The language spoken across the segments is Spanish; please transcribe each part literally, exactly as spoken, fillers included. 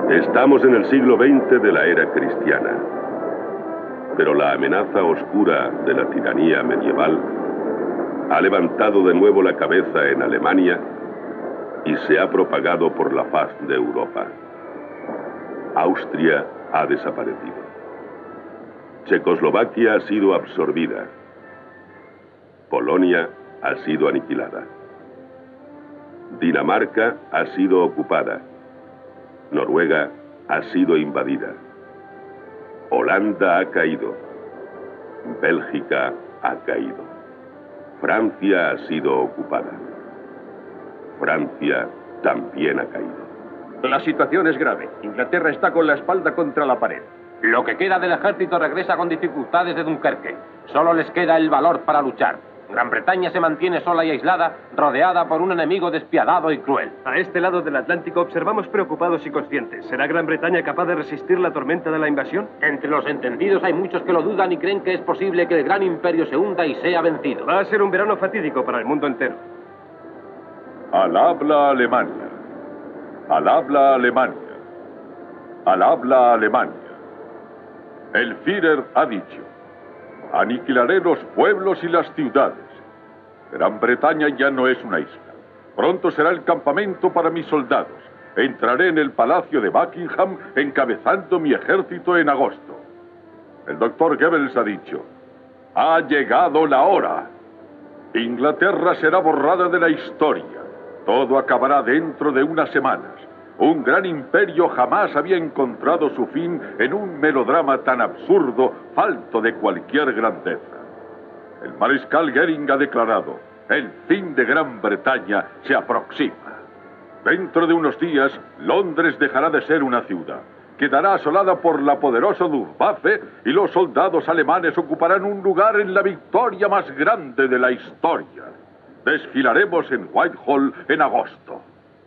Estamos en el siglo veinte de la era cristiana, pero la amenaza oscura de la tiranía medieval ha levantado de nuevo la cabeza en Alemania y se ha propagado por la faz de Europa. Austria ha desaparecido. Checoslovaquia ha sido absorbida. Polonia ha sido aniquilada. Dinamarca ha sido ocupada. Noruega ha sido invadida. Holanda ha caído. Bélgica ha caído. Francia ha sido ocupada. Francia también ha caído. La situación es grave. Inglaterra está con la espalda contra la pared. Lo que queda del ejército regresa con dificultades de Dunkerque. Solo les queda el valor para luchar. Gran Bretaña se mantiene sola y aislada, rodeada por un enemigo despiadado y cruel. A este lado del Atlántico observamos preocupados y conscientes. ¿Será Gran Bretaña capaz de resistir la tormenta de la invasión? Entre los entendidos hay muchos que lo dudan y creen que es posible que el gran imperio se hunda y sea vencido. Va a ser un verano fatídico para el mundo entero. Al habla Alemania. Al habla Alemania. Al habla Alemania. El Führer ha dicho: aniquilaré los pueblos y las ciudades. Gran Bretaña ya no es una isla. Pronto será el campamento para mis soldados. Entraré en el palacio de Buckingham encabezando mi ejército en agosto. El doctor Goebbels ha dicho: ha llegado la hora. Inglaterra será borrada de la historia. Todo acabará dentro de unas semanas. Un gran imperio jamás había encontrado su fin en un melodrama tan absurdo, falto de cualquier grandeza. El mariscal Goering ha declarado: el fin de Gran Bretaña se aproxima. Dentro de unos días, Londres dejará de ser una ciudad. Quedará asolada por la poderosa Luftwaffe y los soldados alemanes ocuparán un lugar en la victoria más grande de la historia. Desfilaremos en Whitehall en agosto.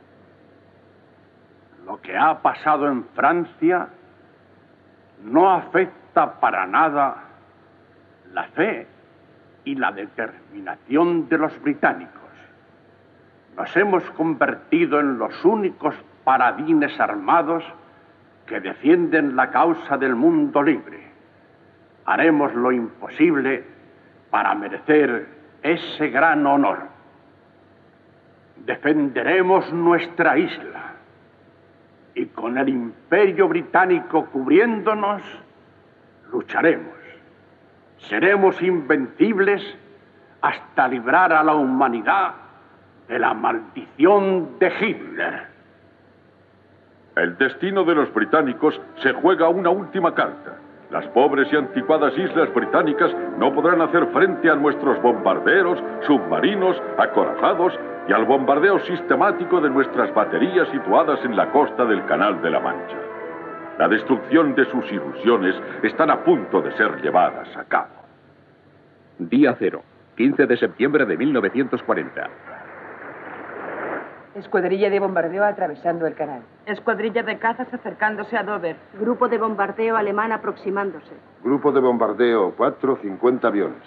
Lo que ha pasado en Francia no afecta para nada la fe y la determinación de los británicos. Nos hemos convertido en los únicos paladines armados que defienden la causa del mundo libre. Haremos lo imposible para merecer ese gran honor. Defenderemos nuestra isla. Y con el imperio británico cubriéndonos, lucharemos. Seremos invencibles hasta librar a la humanidad de la maldición de Hitler. El destino de los británicos se juega una última carta. Las pobres y anticuadas islas británicas no podrán hacer frente a nuestros bombarderos, submarinos, acorazados y al bombardeo sistemático de nuestras baterías situadas en la costa del Canal de la Mancha. La destrucción de sus ilusiones están a punto de ser llevadas a cabo. Día cero, quince de septiembre de mil novecientos cuarenta. Escuadrilla de bombardeo atravesando el canal. Escuadrilla de cazas acercándose a Dover. Grupo de bombardeo alemán aproximándose. Grupo de bombardeo cuatro, cincuenta aviones.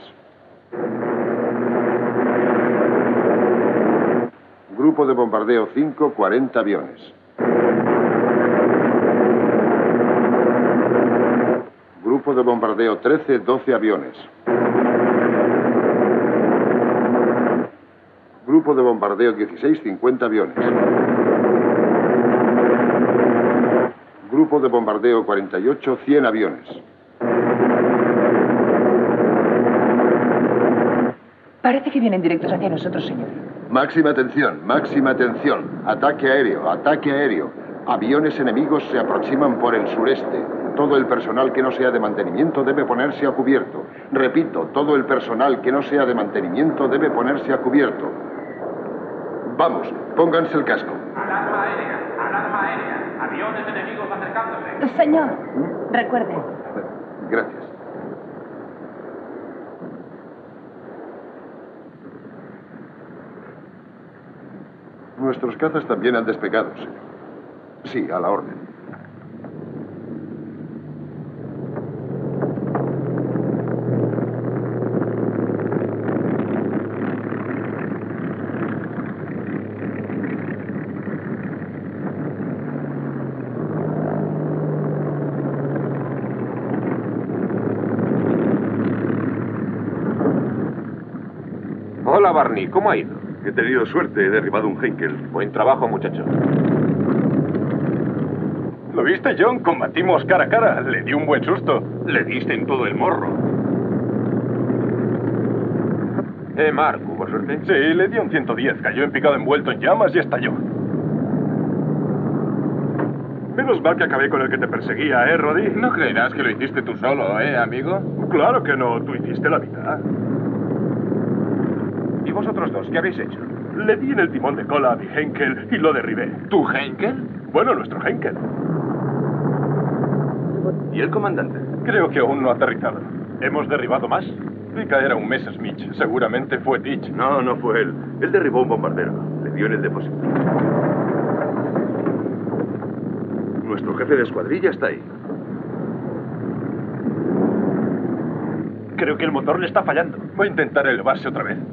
Grupo de bombardeo cinco, cuarenta aviones. Grupo de bombardeo trece, doce aviones. Grupo de bombardeo dieciséis, cincuenta aviones. Grupo de bombardeo cuarenta y ocho, cien aviones. Parece que vienen directos hacia nosotros, señor. Máxima atención, máxima atención. Ataque aéreo, ataque aéreo. Aviones enemigos se aproximan por el sureste. Todo el personal que no sea de mantenimiento debe ponerse a cubierto. Repito, todo el personal que no sea de mantenimiento debe ponerse a cubierto. Vamos, pónganse el casco. Alarma aérea, alarma aérea. Aviones enemigos acercándose. Señor, recuerde. Gracias. Nuestros cazas también han despegado, señor. Sí, a la orden. Barney, ¿cómo ha ido? He tenido suerte, he derribado un Heinkel. Buen trabajo, muchacho. ¿Lo viste, John? Combatimos cara a cara. Le di un buen susto. Le diste en todo el morro. Eh, Mark, ¿hubo suerte? Sí, le di un ciento diez. Cayó en picado envuelto en llamas y estalló. Menos mal que acabé con el que te perseguía, ¿eh, Roddy? No creerás que lo hiciste tú solo, ¿eh, amigo? Claro que no. Tú hiciste la mitad. ¿Y vosotros dos qué habéis hecho? Le di en el timón de cola a mi Heinkel y lo derribé. ¿Tu Heinkel? Bueno, nuestro Heinkel. ¿Y el comandante? Creo que aún no ha aterrizado. ¿Hemos derribado más? Vi caer a un Messerschmitt. Seguramente fue Ditch. No, no fue él. Él derribó un bombardero. Le dio en el depósito. Nuestro jefe de escuadrilla está ahí. Creo que el motor le está fallando. Voy a intentar elevarse otra vez.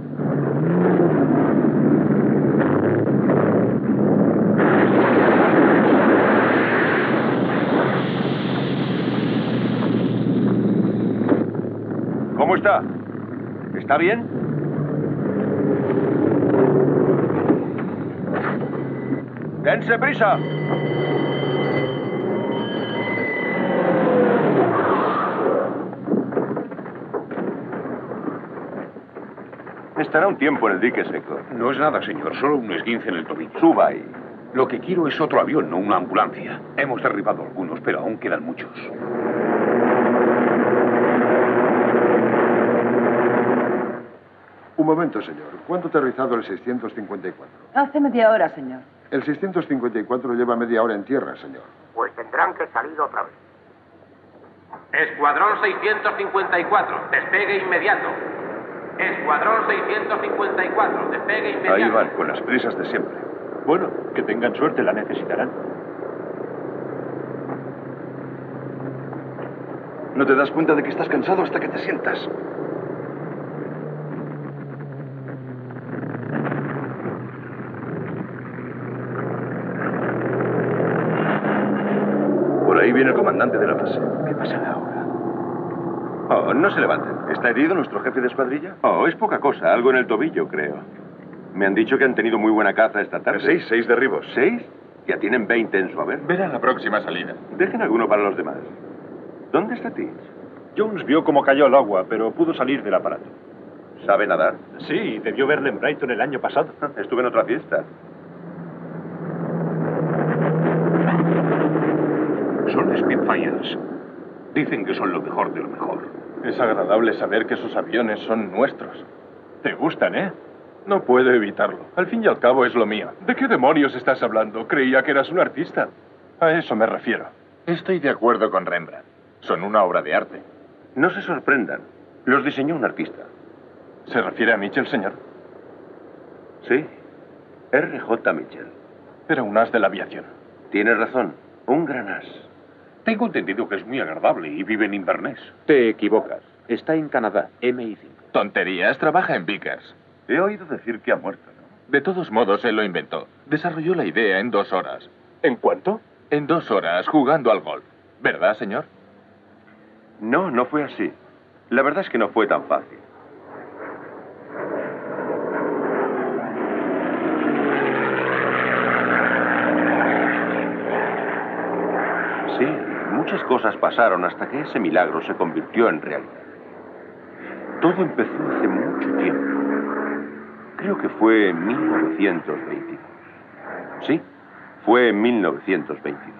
¿Cómo está? ¿Está bien? ¡Dense prisa! Estará un tiempo en el dique seco. No es nada, señor. Solo un esguince en el tobillo. Suba ahí. Lo que quiero es otro avión, no una ambulancia. Hemos derribado algunos, pero aún quedan muchos. Un momento, señor. ¿Cuándo ha aterrizado el seiscientos cincuenta y cuatro? Hace media hora, señor. El seiscientos cincuenta y cuatro lleva media hora en tierra, señor. Pues tendrán que salir otra vez. Escuadrón seiscientos cincuenta y cuatro, despegue inmediato. Escuadrón seiscientos cincuenta y cuatro, despegue inmediato. Ahí van, con las prisas de siempre. Bueno, que tengan suerte, la necesitarán. No te das cuenta de que estás cansado hasta que te sientas. Por ahí viene el comandante de la base. ¿Qué pasará ahora? Oh, no se levanten. ¿Está herido nuestro jefe de escuadrilla? Oh, es poca cosa. Algo en el tobillo, creo. Me han dicho que han tenido muy buena caza esta tarde. Seis, seis derribos. ¿Seis? Ya tienen veinte en su haber. Verá la próxima salida. Dejen alguno para los demás. ¿Dónde está Titch? Jones vio cómo cayó al agua, pero pudo salir del aparato. ¿Sabe nadar? Sí, debió verle en Brighton el año pasado. Estuve en otra fiesta. Son Spitfires. Dicen que son lo mejor de lo mejor. Es agradable saber que esos aviones son nuestros. Te gustan, ¿eh? No puedo evitarlo. Al fin y al cabo es lo mío. ¿De qué demonios estás hablando? Creía que eras un artista. A eso me refiero. Estoy de acuerdo con Rembrandt. Son una obra de arte. No se sorprendan. Los diseñó un artista. ¿Se refiere a Mitchell, señor? Sí. R J Mitchell. Era un as de la aviación. Tiene razón. Un gran as. Tengo entendido que es muy agradable y vive en Inverness. Te equivocas. Está en Canadá, M I cinco. Tonterías, trabaja en Vickers. He oído decir que ha muerto, ¿no? De todos modos, él lo inventó. Desarrolló la idea en dos horas. ¿En cuánto? En dos horas, jugando al golf. ¿Verdad, señor? No, no fue así. La verdad es que no fue tan fácil. Sí, muchas cosas pasaron hasta que ese milagro se convirtió en realidad. Todo empezó hace mucho tiempo. Creo que fue en mil novecientos veintidós. Sí, fue en mil novecientos veintidós.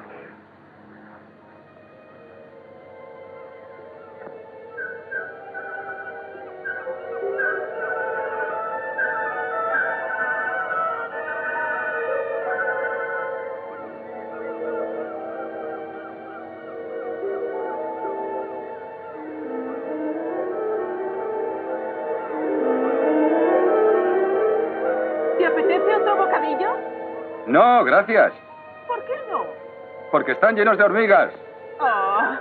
¿Te apetece otro bocadillo? No, gracias. ¿Por qué no? Porque están llenos de hormigas. Oh.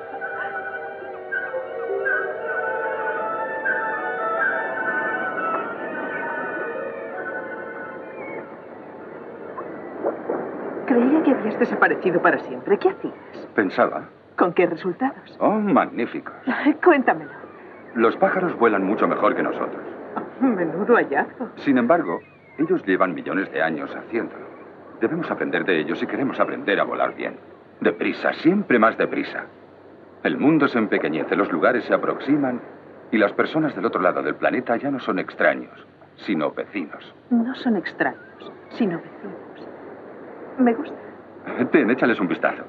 Creía que habías desaparecido para siempre. ¿Qué hacías? Pensaba. ¿Con qué resultados? Oh, magníficos. Cuéntamelo. Los pájaros vuelan mucho mejor que nosotros. Menudo hallazgo. Sin embargo, ellos llevan millones de años haciéndolo. Debemos aprender de ellos si queremos aprender a volar bien. Deprisa, siempre más deprisa. El mundo se empequeñece, los lugares se aproximan y las personas del otro lado del planeta ya no son extraños, sino vecinos. No son extraños, sino vecinos. Me gusta. Ten, échales un vistazo.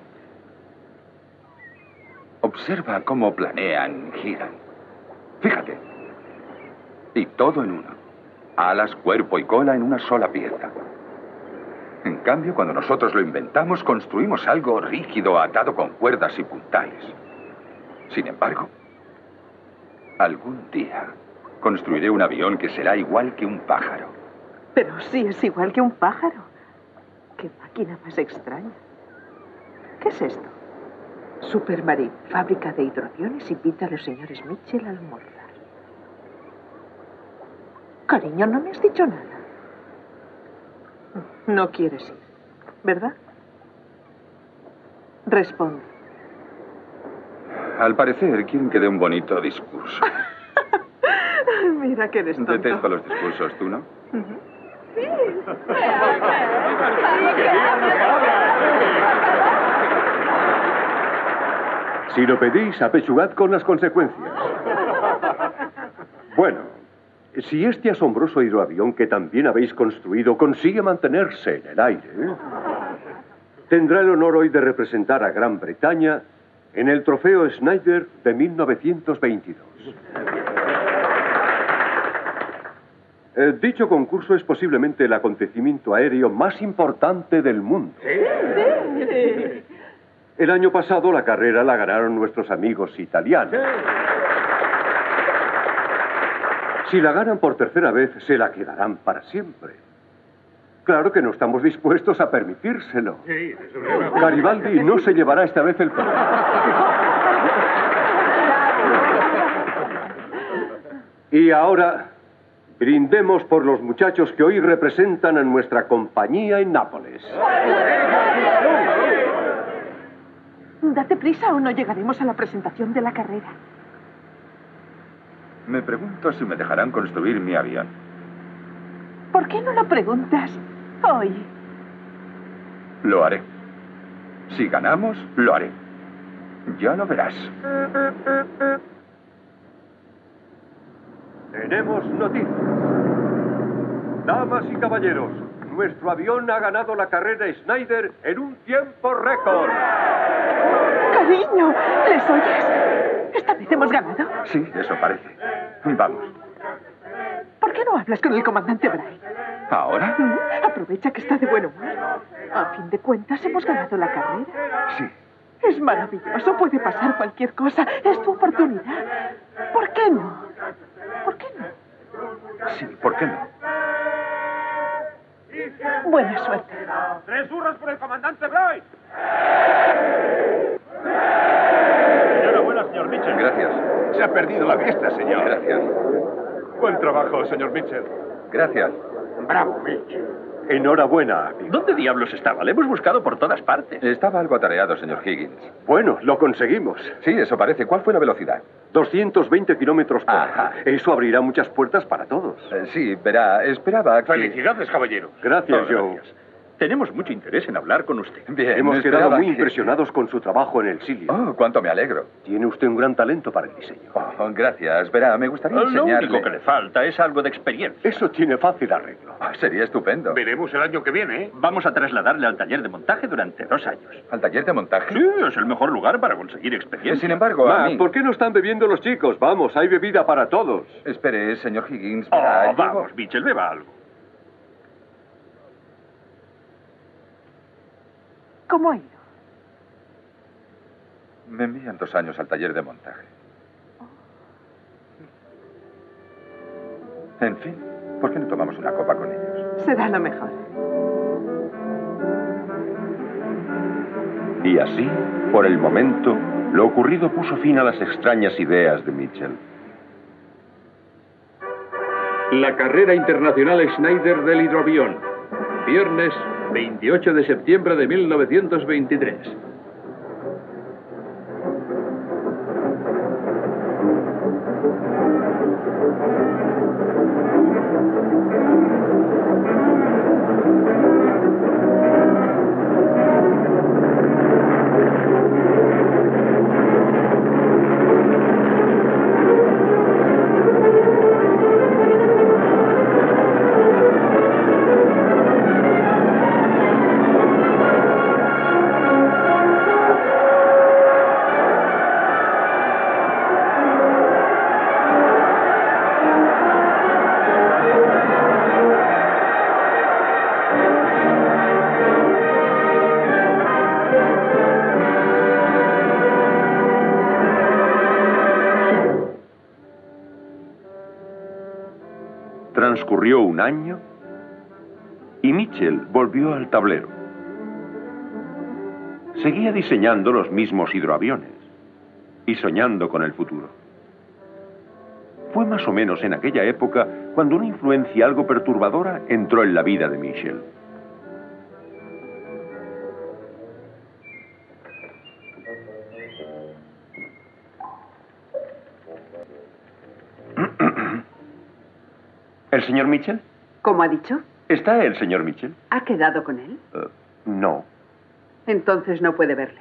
Observa cómo planean, giran. Fíjate. Y todo en uno. Alas, cuerpo y cola en una sola pieza. En cambio, cuando nosotros lo inventamos, construimos algo rígido, atado con cuerdas y puntales. Sin embargo, algún día construiré un avión que será igual que un pájaro. Pero sí es igual que un pájaro. ¡Qué máquina más extraña! ¿Qué es esto? Supermarine, fábrica de hidroaviones, invita a los señores Mitchell a almorzar. Cariño, no me has dicho nada. No quieres ir, ¿verdad? Responde. Al parecer, quieren que dé un bonito discurso. Mira que eres tonto. Detesto los discursos, ¿tú no? Uh-huh. Sí. Si lo pedís, apechugad con las consecuencias. Bueno, si este asombroso hidroavión que también habéis construido consigue mantenerse en el aire, tendrá el honor hoy de representar a Gran Bretaña en el trofeo Schneider de mil novecientos veintidós. Eh, dicho concurso es posiblemente el acontecimiento aéreo más importante del mundo. Sí, sí. El año pasado la carrera la ganaron nuestros amigos italianos. Si la ganan por tercera vez, se la quedarán para siempre. Claro que no estamos dispuestos a permitírselo. Sí, eso es. Garibaldi no se llevará esta vez el premio. Y ahora, brindemos por los muchachos que hoy representan a nuestra compañía en Nápoles. Date prisa o no llegaremos a la presentación de la carrera. Me pregunto si me dejarán construir mi avión. ¿Por qué no lo preguntas hoy? Lo haré. Si ganamos, lo haré. Ya lo verás. Tenemos noticias. Damas y caballeros, nuestro avión ha ganado la carrera Schneider en un tiempo récord. Cariño, ¿les oyes? ¿Esta vez hemos ganado? Sí, eso parece. Vamos. ¿Por qué no hablas con el comandante Bray? ¿Ahora? ¿Mm? Aprovecha que está de buen humor. A fin de cuentas, hemos ganado la carrera. Sí. Es maravilloso. Puede pasar cualquier cosa. Es tu oportunidad. ¿Por qué no? ¿Por qué no? Sí, ¿por qué no? Buena suerte. ¡Tres hurras por el comandante Bray! Enhorabuena, señor Mitchell. Gracias. Se ha perdido la fiesta, señor. Gracias. Buen trabajo, señor Mitchell. Gracias. Bravo, Mitchell. Enhorabuena, amigo. ¿Dónde diablos estaba? Le hemos buscado por todas partes. Estaba algo atareado, señor Higgins. Bueno, lo conseguimos. Sí, eso parece. ¿Cuál fue la velocidad? doscientos veinte kilómetros por Ajá. hora. Eso abrirá muchas puertas para todos. Eh, sí, verá, esperaba que... Felicidades, caballero. Gracias, Oh, Joe. gracias. Tenemos mucho interés en hablar con usted. Bien, Hemos esperaba quedado muy que- impresionados con su trabajo en el Silio. Oh, cuánto me alegro. Tiene usted un gran talento para el diseño. Oh, gracias. Verá, me gustaría Lo enseñarle... único que le falta es algo de experiencia. Eso tiene fácil arreglo. Oh, sería estupendo. Veremos el año que viene, ¿eh? Vamos a trasladarle al taller de montaje durante dos años. ¿Al taller de montaje? Sí, es el mejor lugar para conseguir Eh, experiencia. Sin embargo, a Ma, mí... ¿por qué no están bebiendo los chicos? Vamos, hay bebida para todos. Espere, señor Higgins. Oh, verá, llevo- vamos, Mitchell, beba algo. ¿Cómo ha ido? Me envían dos años al taller de montaje. En fin, ¿por qué no tomamos una copa con ellos? Será lo mejor. Y así, por el momento, lo ocurrido puso fin a las extrañas ideas de Mitchell. La carrera internacional Schneider del hidroavión. Viernes veintiocho de septiembre de mil novecientos veintitrés. Transcurrió un año y Mitchell volvió al tablero. Seguía diseñando los mismos hidroaviones y soñando con el futuro. Fue más o menos en aquella época cuando una influencia algo perturbadora entró en la vida de Mitchell. ¿El señor Mitchell? ¿Cómo ha dicho? ¿Está el señor Mitchell? ¿Ha quedado con él? Uh, no. Entonces no puede verle.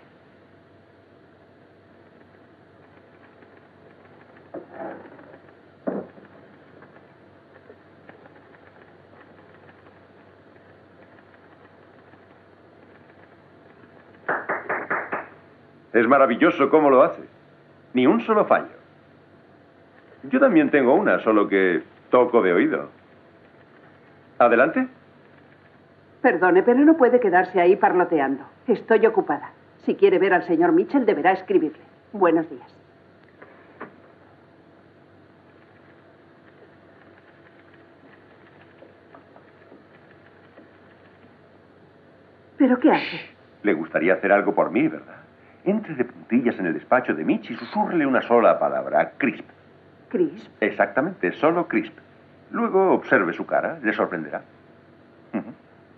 Es maravilloso cómo lo hace. Ni un solo fallo. Yo también tengo una, solo que toco de oído. ¿Adelante? Perdone, pero no puede quedarse ahí parloteando. Estoy ocupada. Si quiere ver al señor Mitchell, deberá escribirle. Buenos días. ¿Pero qué hace? Le gustaría hacer algo por mí, ¿verdad? Entre de puntillas en el despacho de Mitch y susurrele una sola palabra, crisp. ¿Crisp? Exactamente, solo crisp. Luego observe su cara, le sorprenderá. Uh-huh.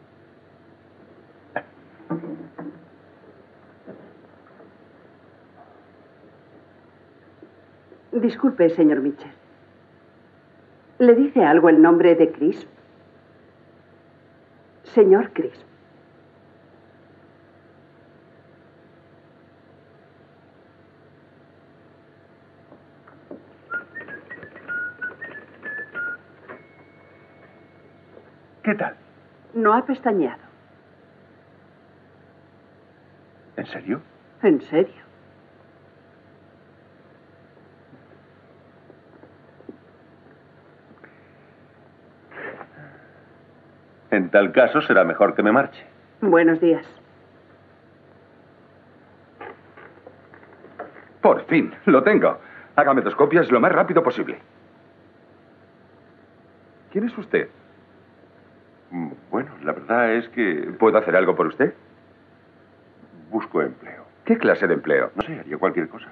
Disculpe, señor Mitchell. ¿Le dice algo el nombre de Crisp? Señor Crisp. ¿Qué tal? No ha pestañeado. ¿En serio? ¿En serio? En tal caso será mejor que me marche. Buenos días. Por fin, lo tengo. Hágame dos copias lo más rápido posible. ¿Quién es usted? Bueno, la verdad es que... ¿Puedo hacer algo por usted? Busco empleo. ¿Qué clase de empleo? No sé, haría cualquier cosa.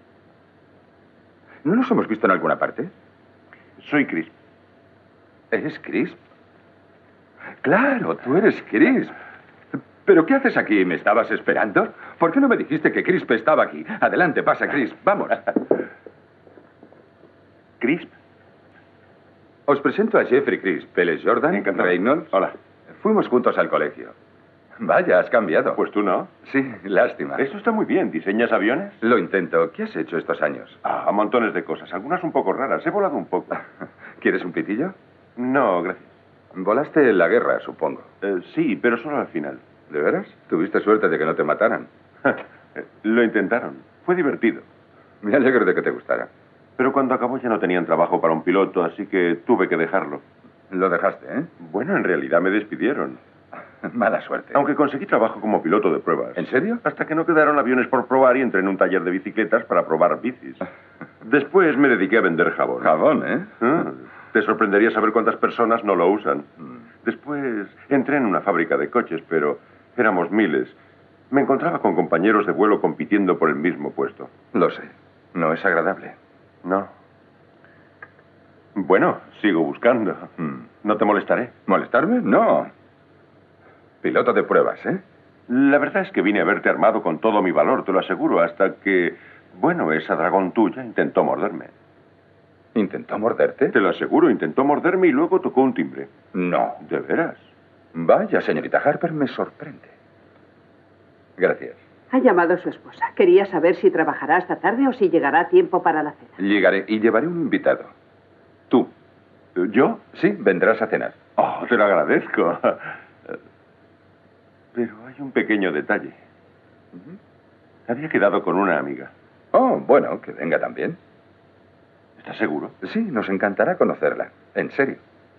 ¿No nos hemos visto en alguna parte? Soy Crisp. ¿Eres Crisp? Claro, tú eres Crisp. ¿Pero qué haces aquí? ¿Me estabas esperando? ¿Por qué no me dijiste que Crisp estaba aquí? Adelante, pasa, Crisp. Vamos. ¿Crisp? Os presento a Jeffrey Crisp. Él es Jordan. Encantado. Reynolds. Hola. Fuimos juntos al colegio. Vaya, has cambiado. Pues tú no. Sí, lástima. Eso está muy bien. ¿Diseñas aviones? Lo intento. ¿Qué has hecho estos años? Ah, montones de cosas. Algunas un poco raras. He volado un poco. ¿Quieres un pitillo? No, gracias. Volaste en la guerra, supongo. Eh, sí, pero solo al final. ¿De veras? Tuviste suerte de que no te mataran. Lo intentaron. Fue divertido. Me alegro de que te gustara. Pero cuando acabó ya no tenían trabajo para un piloto, así que tuve que dejarlo. Lo dejaste, ¿eh? Bueno, en realidad me despidieron. Mala suerte. Aunque conseguí trabajo como piloto de pruebas. ¿En serio? Hasta que no quedaron aviones por probar y entré en un taller de bicicletas para probar bicis. Después me dediqué a vender jabón. Jabón, ¿eh? Ah, te sorprendería saber cuántas personas no lo usan. Después entré en una fábrica de coches, pero éramos miles. Me encontraba con compañeros de vuelo compitiendo por el mismo puesto. Lo sé. No es agradable. No. Bueno, sigo buscando. No te molestaré. ¿Molestarme? No. Piloto de pruebas, ¿eh? La verdad es que vine a verte armado con todo mi valor, te lo aseguro, hasta que, bueno, esa dragón tuya intentó morderme. ¿Intentó morderte? Te lo aseguro, intentó morderme y luego tocó un timbre. No. ¿De veras? Vaya, señorita Harper, me sorprende. Gracias. Ha llamado su esposa. Quería saber si trabajará hasta tarde o si llegará a tiempo para la cena. Llegaré y llevaré un invitado. ¿Tú? ¿Yo? Sí, vendrás a cenar. Oh, te lo agradezco. Pero hay un pequeño detalle. Había quedado con una amiga. Oh, bueno, que venga también. ¿Estás seguro? Sí, nos encantará conocerla. En serio.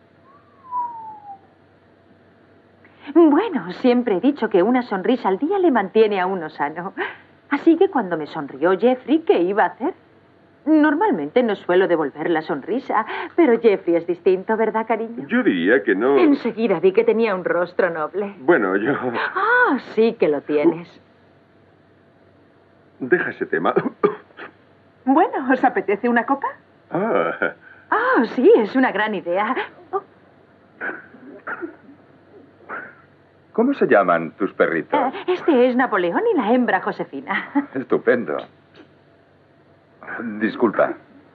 Bueno, siempre he dicho que una sonrisa al día le mantiene a uno sano. Así que cuando me sonrió Jeffrey, ¿qué iba a hacer? Normalmente no suelo devolver la sonrisa, pero Jeffrey es distinto, ¿verdad, cariño? Yo diría que no... Enseguida vi que tenía un rostro noble. Bueno, yo... Ah, sí que lo tienes. Deja ese tema. Bueno, ¿os apetece una copa? Ah. Ah, sí, es una gran idea. Oh. ¿Cómo se llaman tus perritos? Eh, este es Napoleón y la hembra Josefina. Estupendo. Disculpa.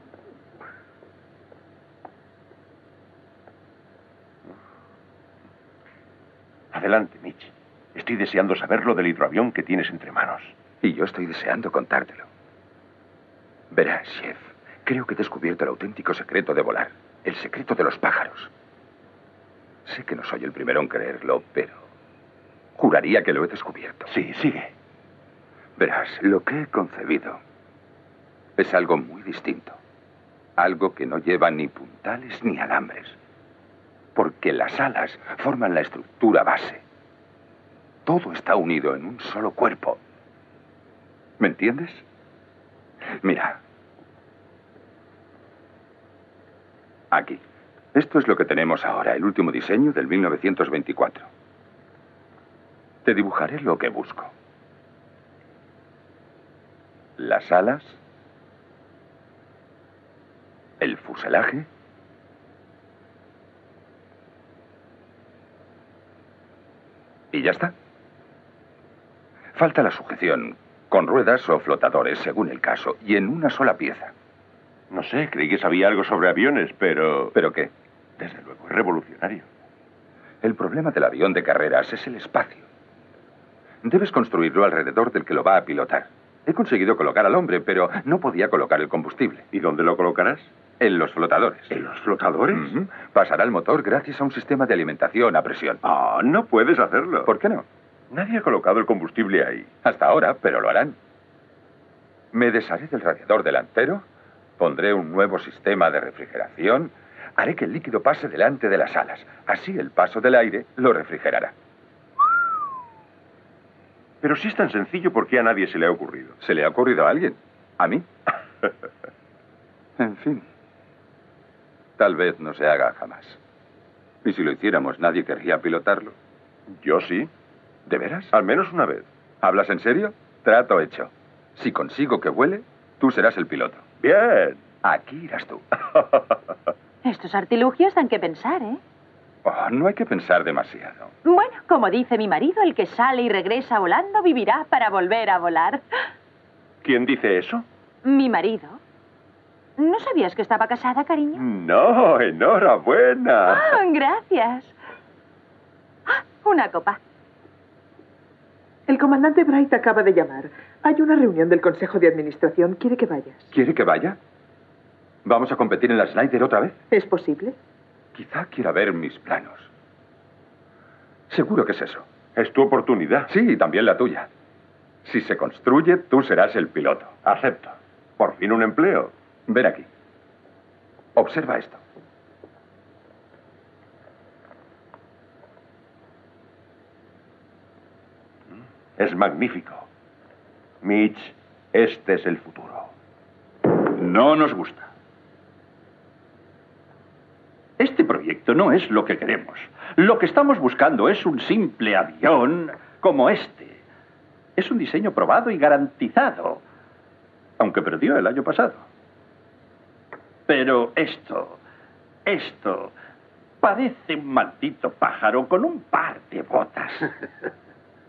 Adelante, Mitch. Estoy deseando saber lo del hidroavión que tienes entre manos. Y yo estoy deseando contártelo. Verás, chef, creo que he descubierto el auténtico secreto de volar. El secreto de los pájaros. Sé que no soy el primero en creerlo, pero juraría que lo he descubierto. Sí, sigue. Verás, lo que he concebido es algo muy distinto. Algo que no lleva ni puntales ni alambres. Porque las alas forman la estructura base. Todo está unido en un solo cuerpo. ¿Me entiendes? Mira. Aquí. Esto es lo que tenemos ahora, el último diseño del mil novecientos veinticuatro. Te dibujaré lo que busco. Las alas, el fuselaje, y ya está. Falta la sujeción, con ruedas o flotadores, según el caso, y en una sola pieza. No sé, creí que sabía algo sobre aviones, pero... ¿Pero qué? Desde luego, es revolucionario. El problema del avión de carreras es el espacio. Debes construirlo alrededor del que lo va a pilotar. He conseguido colocar al hombre, pero no podía colocar el combustible. ¿Y dónde lo colocarás? En los flotadores. ¿En los flotadores? Uh-huh. Pasará el motor gracias a un sistema de alimentación a presión. Oh, no puedes hacerlo. ¿Por qué no? Nadie ha colocado el combustible ahí. Hasta ahora, pero lo harán. Me desharé del radiador delantero, pondré un nuevo sistema de refrigeración, haré que el líquido pase delante de las alas. Así el paso del aire lo refrigerará. Pero si es tan sencillo, ¿por qué a nadie se le ha ocurrido? ¿Se le ha ocurrido a alguien? ¿A mí? En fin. Tal vez no se haga jamás. Y si lo hiciéramos, nadie querría pilotarlo. Yo sí. ¿De veras? Al menos una vez. ¿Hablas en serio? Trato hecho. Si consigo que vuele, tú serás el piloto. Bien. Aquí irás tú. Estos artilugios dan que pensar, ¿eh? Oh, no hay que pensar demasiado. Bueno, como dice mi marido, el que sale y regresa volando vivirá para volver a volar. ¿Quién dice eso? Mi marido. ¿No sabías que estaba casada, cariño? No, enhorabuena. Ah, gracias. Ah, una copa. El comandante Bright acaba de llamar. Hay una reunión del Consejo de Administración. ¿Quiere que vayas? ¿Quiere que vaya? ¿Vamos a competir en la Snyder otra vez? ¿Es posible? Quizá quiera ver mis planos. Seguro que es eso. Es tu oportunidad. Sí, y también la tuya. Si se construye, tú serás el piloto. Acepto. Por fin un empleo. Ven aquí. Observa esto. Es magnífico. Mitch, este es el futuro. No nos gusta. Este proyecto no es lo que queremos. Lo que estamos buscando es un simple avión como este. Es un diseño probado y garantizado, aunque perdió el año pasado. Pero esto, esto, parece un maldito pájaro con un par de botas.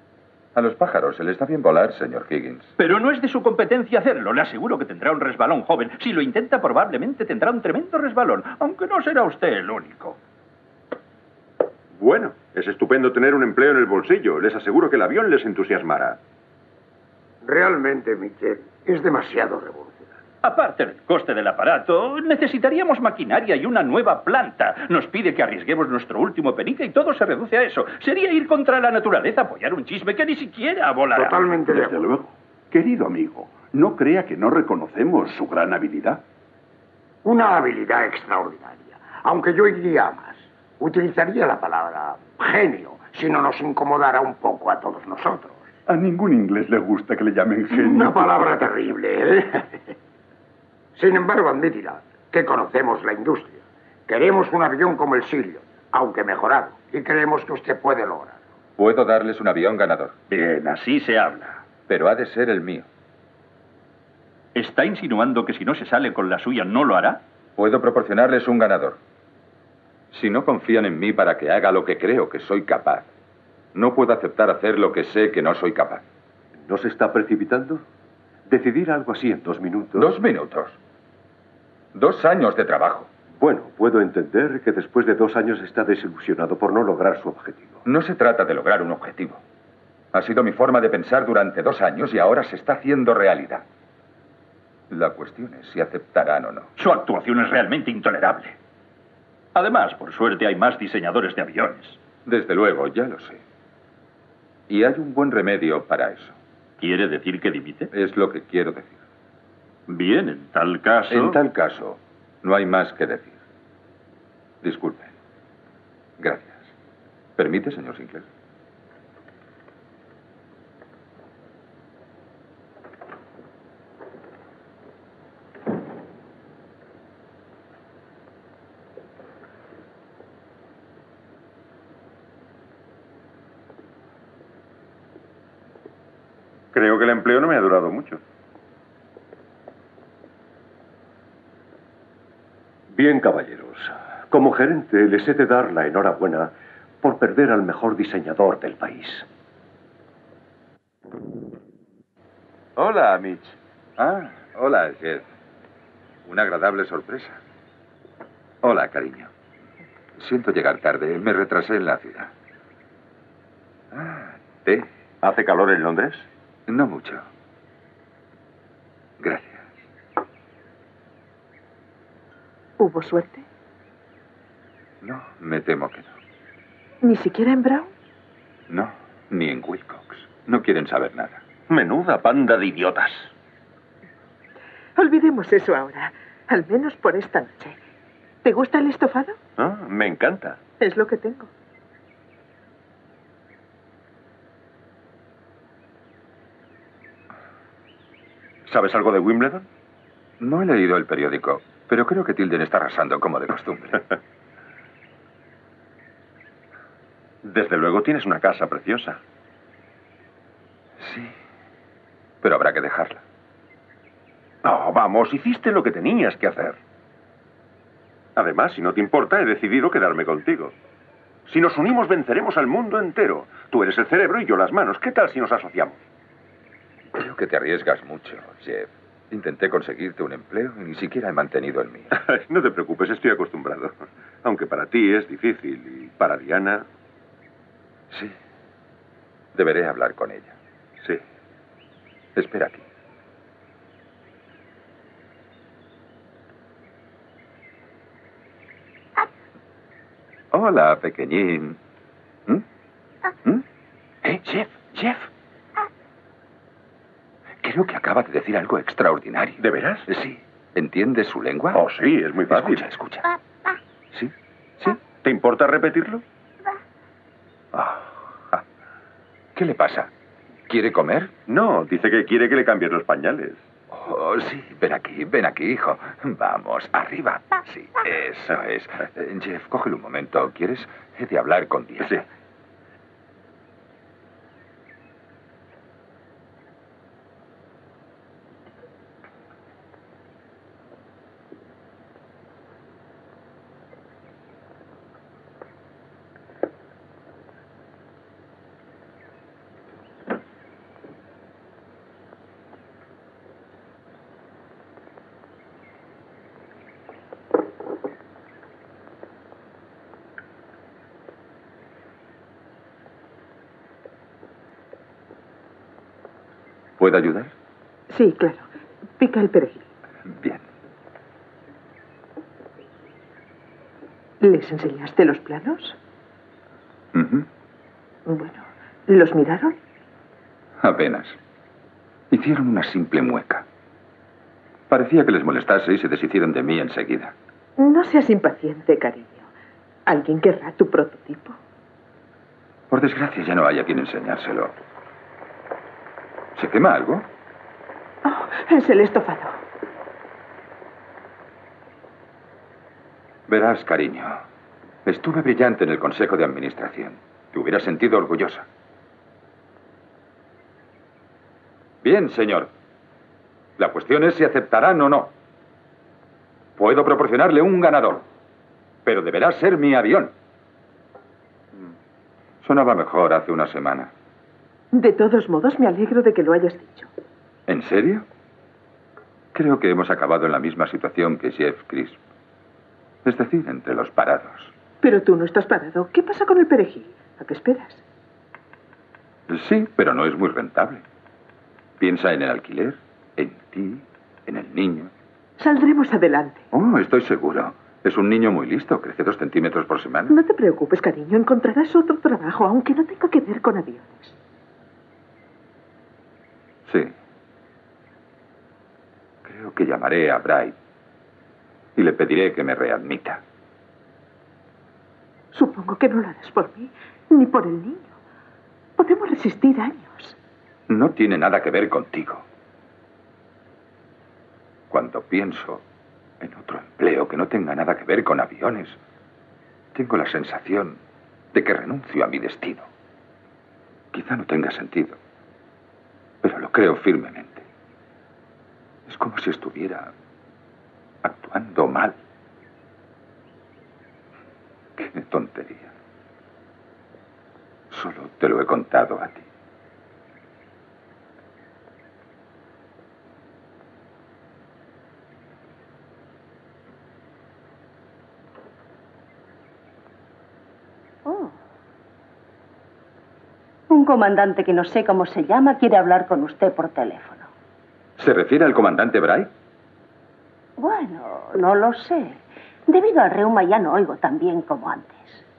A los pájaros se les da bien volar, señor Higgins. Pero no es de su competencia hacerlo. Le aseguro que tendrá un resbalón joven. Si lo intenta, probablemente tendrá un tremendo resbalón, aunque no será usted el único. Bueno, es estupendo tener un empleo en el bolsillo. Les aseguro que el avión les entusiasmará. Realmente, Mitchell, es demasiado revolucionario. Aparte del coste del aparato, necesitaríamos maquinaria y una nueva planta. Nos pide que arriesguemos nuestro último penique y todo se reduce a eso. Sería ir contra la naturaleza, apoyar un chisme que ni siquiera volará. Totalmente de Desde acuerdo. luego. Querido amigo, no crea que no reconocemos su gran habilidad. Una habilidad extraordinaria. Aunque yo iría a más. Utilizaría la palabra genio, si no nos incomodara un poco a todos nosotros. A ningún inglés le gusta que le llamen genio. Una palabra terrible, ¿eh? Sin embargo, admitirá que conocemos la industria. Queremos un avión como el Sirius, aunque mejorado, y creemos que usted puede lograrlo. Puedo darles un avión ganador. Bien, así se habla. Pero ha de ser el mío. ¿Está insinuando que si no se sale con la suya no lo hará? Puedo proporcionarles un ganador. Si no confían en mí para que haga lo que creo que soy capaz, no puedo aceptar hacer lo que sé que no soy capaz. ¿No se está precipitando? Decidir algo así en dos minutos. ¿Dos minutos? Dos años de trabajo. Bueno, puedo entender que después de dos años está desilusionado por no lograr su objetivo. No se trata de lograr un objetivo. Ha sido mi forma de pensar durante dos años y ahora se está haciendo realidad. La cuestión es si aceptarán o no. Su actuación es realmente intolerable. Además, por suerte, hay más diseñadores de aviones. Desde luego, ya lo sé. Y hay un buen remedio para eso. ¿Quiere decir que dimite? Es lo que quiero decir. Bien, en tal caso... En tal caso, no hay más que decir. Disculpe. Gracias. ¿Permite, señor Sinclair? Creo que el empleo no me ha durado mucho. Bien, caballeros. Como gerente les he de dar la enhorabuena por perder al mejor diseñador del país. Hola, Mitch. Ah, hola, Jeff. Una agradable sorpresa. Hola, cariño. Siento llegar tarde. Me retrasé en la ciudad. Ah, té. ¿Hace calor en Londres? No mucho. Gracias. ¿Hubo suerte? No, me temo que no. ¿Ni siquiera en Brown? No, ni en Wilcox. No quieren saber nada. Menuda panda de idiotas. Olvidemos eso ahora, al menos por esta noche. ¿Te gusta el estofado? Ah, me encanta. Es lo que tengo. ¿Sabes algo de Wimbledon? No he leído el periódico, pero creo que Tilden está arrasando como de costumbre. Desde luego tienes una casa preciosa. Sí, pero habrá que dejarla. No, vamos, hiciste lo que tenías que hacer. Además, si no te importa, he decidido quedarme contigo. Si nos unimos, venceremos al mundo entero. Tú eres el cerebro y yo las manos. ¿Qué tal si nos asociamos? Creo que te arriesgas mucho, Jeff. Intenté conseguirte un empleo y ni siquiera he mantenido el mío. No te preocupes, estoy acostumbrado. Aunque para ti es difícil y para Diana... Sí. Deberé hablar con ella. Sí. Espera aquí. Hola, pequeñín. ¿Mm? ¿Mm? Eh, Jeff, Jeff. Creo que acaba de decir algo extraordinario. ¿De veras? Sí. ¿Entiendes su lengua? Oh, sí, es muy fácil. Escucha, escucha. ¿Sí? ¿Sí? ¿Te importa repetirlo? Ah. Ah. ¿Qué le pasa? ¿Quiere comer? No, dice que quiere que le cambies los pañales. Oh, sí. Ven aquí, ven aquí, hijo. Vamos, arriba. Sí, eso es. Eh, Jeff, cógelo un momento. ¿Quieres? He de hablar con Diana. Sí. ¿Puedo ayudar? Sí, claro. Pica el perejil. Bien. ¿Les enseñaste los planos? Uh-huh. Bueno, ¿los miraron? Apenas. Hicieron una simple mueca. Parecía que les molestase y se deshicieron de mí enseguida. No seas impaciente, cariño. ¿Alguien querrá tu prototipo? Por desgracia ya no hay a quien enseñárselo. ¿Se quema algo? Oh, es el estofado. Verás, cariño, estuve brillante en el Consejo de Administración. Te hubieras sentido orgullosa. Bien, señor. La cuestión es si aceptarán o no. Puedo proporcionarle un ganador, pero deberá ser mi avión. Sonaba mejor hace una semana. De todos modos, me alegro de que lo hayas dicho. ¿En serio? Creo que hemos acabado en la misma situación que Jeff Crisp. Es decir, entre los parados. Pero tú no estás parado. ¿Qué pasa con el perejil? ¿A qué esperas? Sí, pero no es muy rentable. Piensa en el alquiler, en ti, en el niño. Saldremos adelante. Oh, estoy seguro. Es un niño muy listo. Crece dos centímetros por semana. No te preocupes, cariño. Encontrarás otro trabajo, aunque no tenga que ver con aviones. Sí. Creo que llamaré a Bright y le pediré que me readmita. Supongo que no lo harás por mí, ni por el niño. Podemos resistir años. No tiene nada que ver contigo. Cuando pienso en otro empleo que no tenga nada que ver con aviones, tengo la sensación de que renuncio a mi destino. Quizá no tenga sentido, pero lo creo firmemente. Es como si estuviera actuando mal. Qué tontería. Solo te lo he contado a ti. Oh. Un comandante que no sé cómo se llama quiere hablar con usted por teléfono. ¿Se refiere al comandante Bright? Bueno, no lo sé. Debido al reuma ya no oigo tan bien como antes.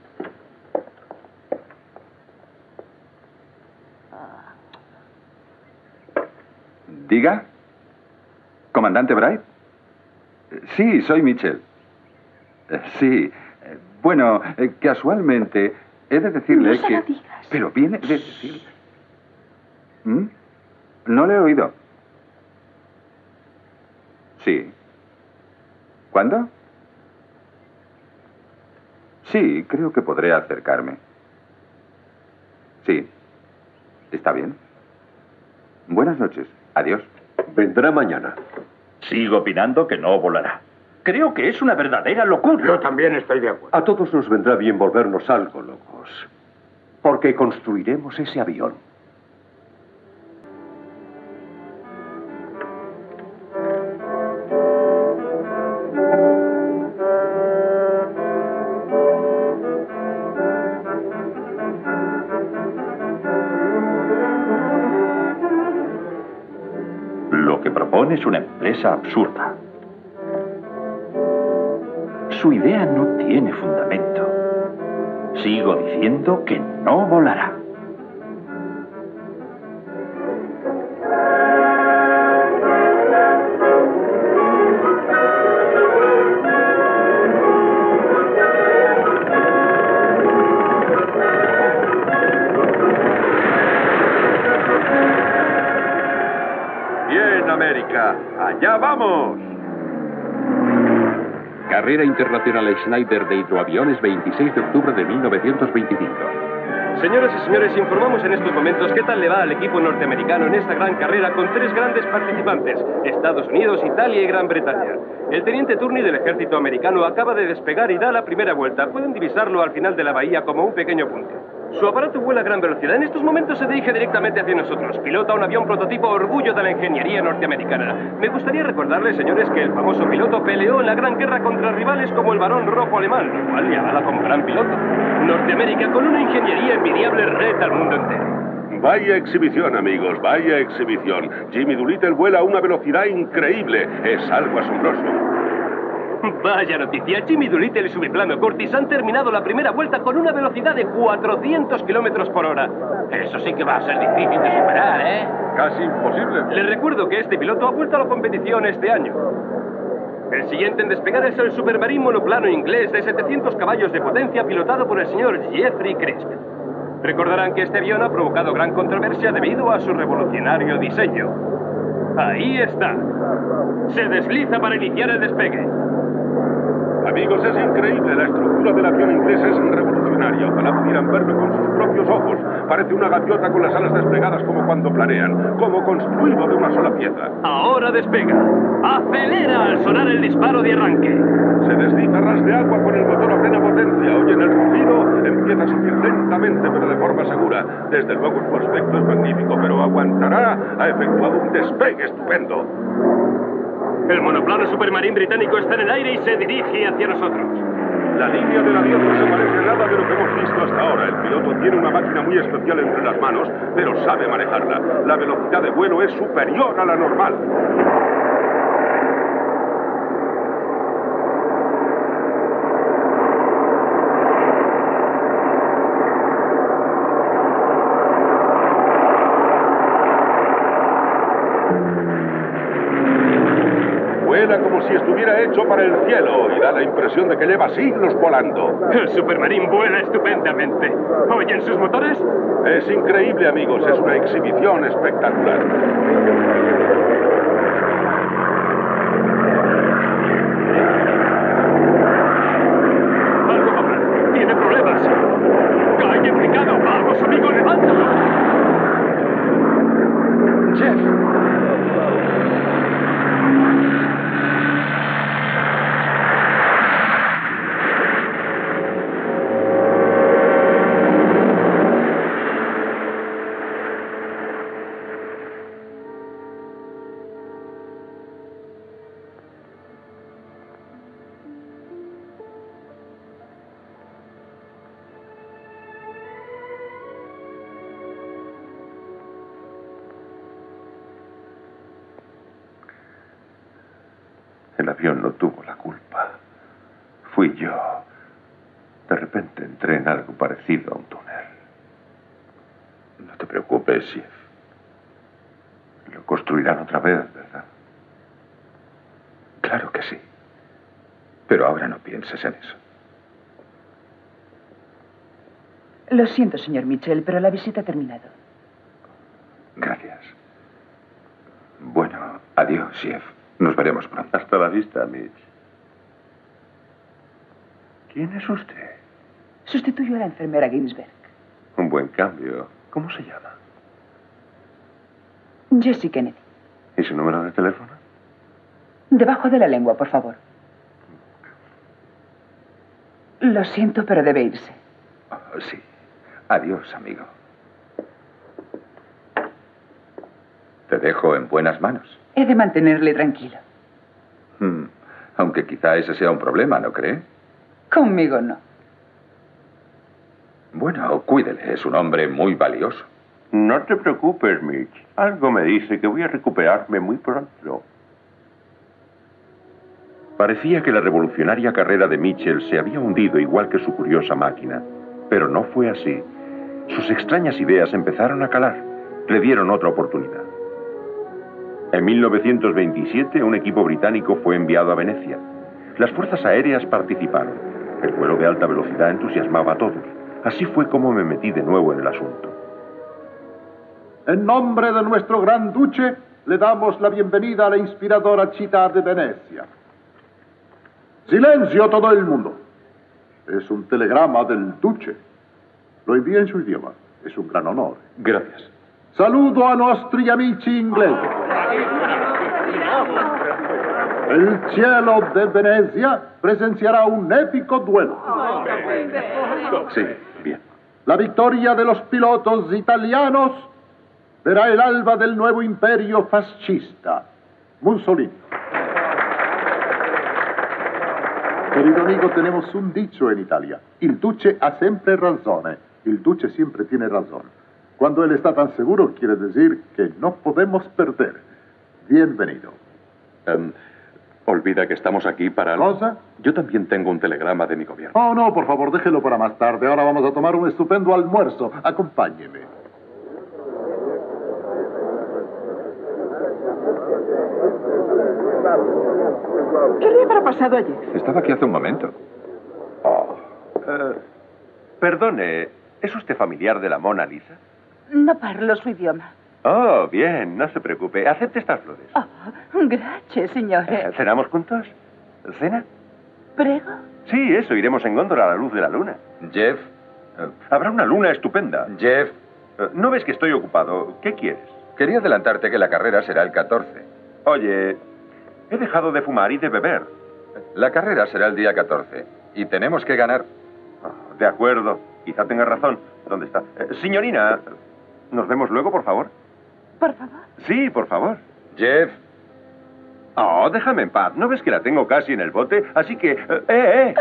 Diga. ¿Comandante Bright? Sí, soy Mitchell. Sí. Bueno, casualmente he de decirle no se que... lo digas. Pero viene de decir... ¿Mm? No le he oído. Sí. ¿Cuándo? Sí, creo que podré acercarme. Sí. ¿Está bien? Buenas noches. Adiós. Vendrá mañana. Sigo opinando que no volará. Creo que es una verdadera locura. Yo también estoy de acuerdo. A todos nos vendrá bien volvernos algo locos. Porque construiremos ese avión. Lo que propone es una empresa absurda. Su idea no tiene fundamento. Sigo diciendo que no volará. Bien, América. ¡Allá vamos! Carrera Internacional Schneider de Hidroaviones, veintiséis de octubre de mil novecientos veinticinco. Señoras y señores, informamos en estos momentos qué tal le va al equipo norteamericano en esta gran carrera con tres grandes participantes, Estados Unidos, Italia y Gran Bretaña. El teniente Turney del ejército americano acaba de despegar y da la primera vuelta. Pueden divisarlo al final de la bahía como un pequeño punto. Su aparato vuela a gran velocidad. En estos momentos se dirige directamente hacia nosotros. Pilota un avión prototipo orgullo de la ingeniería norteamericana. Me gustaría recordarles, señores, que el famoso piloto peleó en la Gran Guerra contra rivales como el Barón Rojo alemán, lo cual le avala como gran piloto. Norteamérica con una ingeniería envidiable reta al mundo entero. Vaya exhibición, amigos, vaya exhibición. Jimmy Doolittle vuela a una velocidad increíble. Es algo asombroso. Vaya noticia, Jimmy Doolittle y su biplano Curtis han terminado la primera vuelta con una velocidad de cuatrocientos kilómetros por hora. Eso sí que va a ser difícil de superar, ¿eh? Casi imposible. Les recuerdo que este piloto ha vuelto a la competición este año. El siguiente en despegar es el Supermarine monoplano inglés de setecientos caballos de potencia pilotado por el señor Jeffrey Crisp. Recordarán que este avión ha provocado gran controversia debido a su revolucionario diseño. Ahí está. Se desliza para iniciar el despegue. Amigos, es increíble. La estructura del avión inglés es revolucionaria. Ojalá pudieran verlo con sus propios ojos. Parece una gaviota con las alas desplegadas como cuando planean, como construido de una sola pieza. Ahora despega. Acelera al sonar el disparo de arranque. Se desliza a ras de agua con el motor a plena potencia. Oyen el rugido, empieza a subir lentamente pero de forma segura. Desde luego su aspecto es magnífico, pero aguantará. Ha efectuado un despegue estupendo. El monoplano Supermarine británico está en el aire y se dirige hacia nosotros. La línea del avión no se parece a nada de lo que hemos visto hasta ahora. El piloto tiene una máquina muy especial entre las manos, pero sabe manejarla. La velocidad de vuelo es superior a la normal. Como si estuviera hecho para el cielo y da la impresión de que lleva siglos volando. El Supermarine vuela estupendamente. ¿Oyen sus motores? Es increíble, amigos. Es una exhibición espectacular. Algo va mal. Tiene problemas. Cae en picado. Vamos, amigo, levántalo. Jeff. El avión no tuvo la culpa. Fui yo. De repente entré en algo parecido a un túnel. No te preocupes, Jeff. Lo construirán otra vez, ¿verdad? Claro que sí. Pero ahora no pienses en eso. Lo siento, señor Mitchell, pero la visita ha terminado. Gracias. Bueno, adiós, Jeff. Nos veremos pronto. Hasta la vista, Mitch. ¿Quién es usted? Sustituyo a la enfermera Ginsberg. Un buen cambio. ¿Cómo se llama? Jessie Kennedy. ¿Y su número de teléfono? Debajo de la lengua, por favor. Lo siento, pero debe irse. Oh, sí. Adiós, amigo. Te dejo en buenas manos. He de mantenerle tranquilo. Hmm. Aunque quizá ese sea un problema, ¿no cree? Conmigo no. Bueno, cuídele. Es un hombre muy valioso. No te preocupes, Mitch. Algo me dice que voy a recuperarme muy pronto. Parecía que la revolucionaria carrera de Mitchell se había hundido igual que su curiosa máquina. Pero no fue así. Sus extrañas ideas empezaron a calar. Le dieron otra oportunidad. En mil novecientos veintisiete, un equipo británico fue enviado a Venecia. Las fuerzas aéreas participaron. El vuelo de alta velocidad entusiasmaba a todos. Así fue como me metí de nuevo en el asunto. En nombre de nuestro gran duque, le damos la bienvenida a la inspiradora ciudad de Venecia. Silencio todo el mundo. Es un telegrama del duque. Lo envía en su idioma. Es un gran honor. Gracias. Saludo a nostri amici inglesi. El cielo de Venecia presenciará un épico duelo. Sí, bien. La victoria de los pilotos italianos verá el alba del nuevo imperio fascista, Mussolini. Querido amigo, tenemos un dicho en Italia. Il duce ha sempre ragione. Il duce siempre tiene razón. Cuando él está tan seguro, quiere decir que no podemos perder. Bienvenido. Um, olvida que estamos aquí para... ¿Cosa? Yo también tengo un telegrama de mi gobierno. Oh, no, por favor, déjelo para más tarde. Ahora vamos a tomar un estupendo almuerzo. Acompáñeme. ¿Qué le habrá pasado ayer? Estaba aquí hace un momento. Oh. Eh, perdone, ¿es usted familiar de la Mona Lisa? No parlo su idioma. Oh, bien, no se preocupe. Acepte estas flores. Oh, gracias, signore. Eh, ¿Cenamos juntos? ¿Cena? ¿Prego? Sí, eso, iremos en góndola a la luz de la luna. Jeff. Eh, habrá una luna estupenda. Jeff. Eh, ¿No ves que estoy ocupado? ¿Qué quieres? Quería adelantarte que la carrera será el catorce. Oye, he dejado de fumar y de beber. La carrera será el día catorce. Y tenemos que ganar. Oh, de acuerdo. Quizá tenga razón. ¿Dónde está? Eh, señorina, ¿nos vemos luego, por favor? Por favor. Sí, por favor. Jeff. Oh, déjame en paz. ¿No ves que la tengo casi en el bote? Así que... ¡Eh, eh!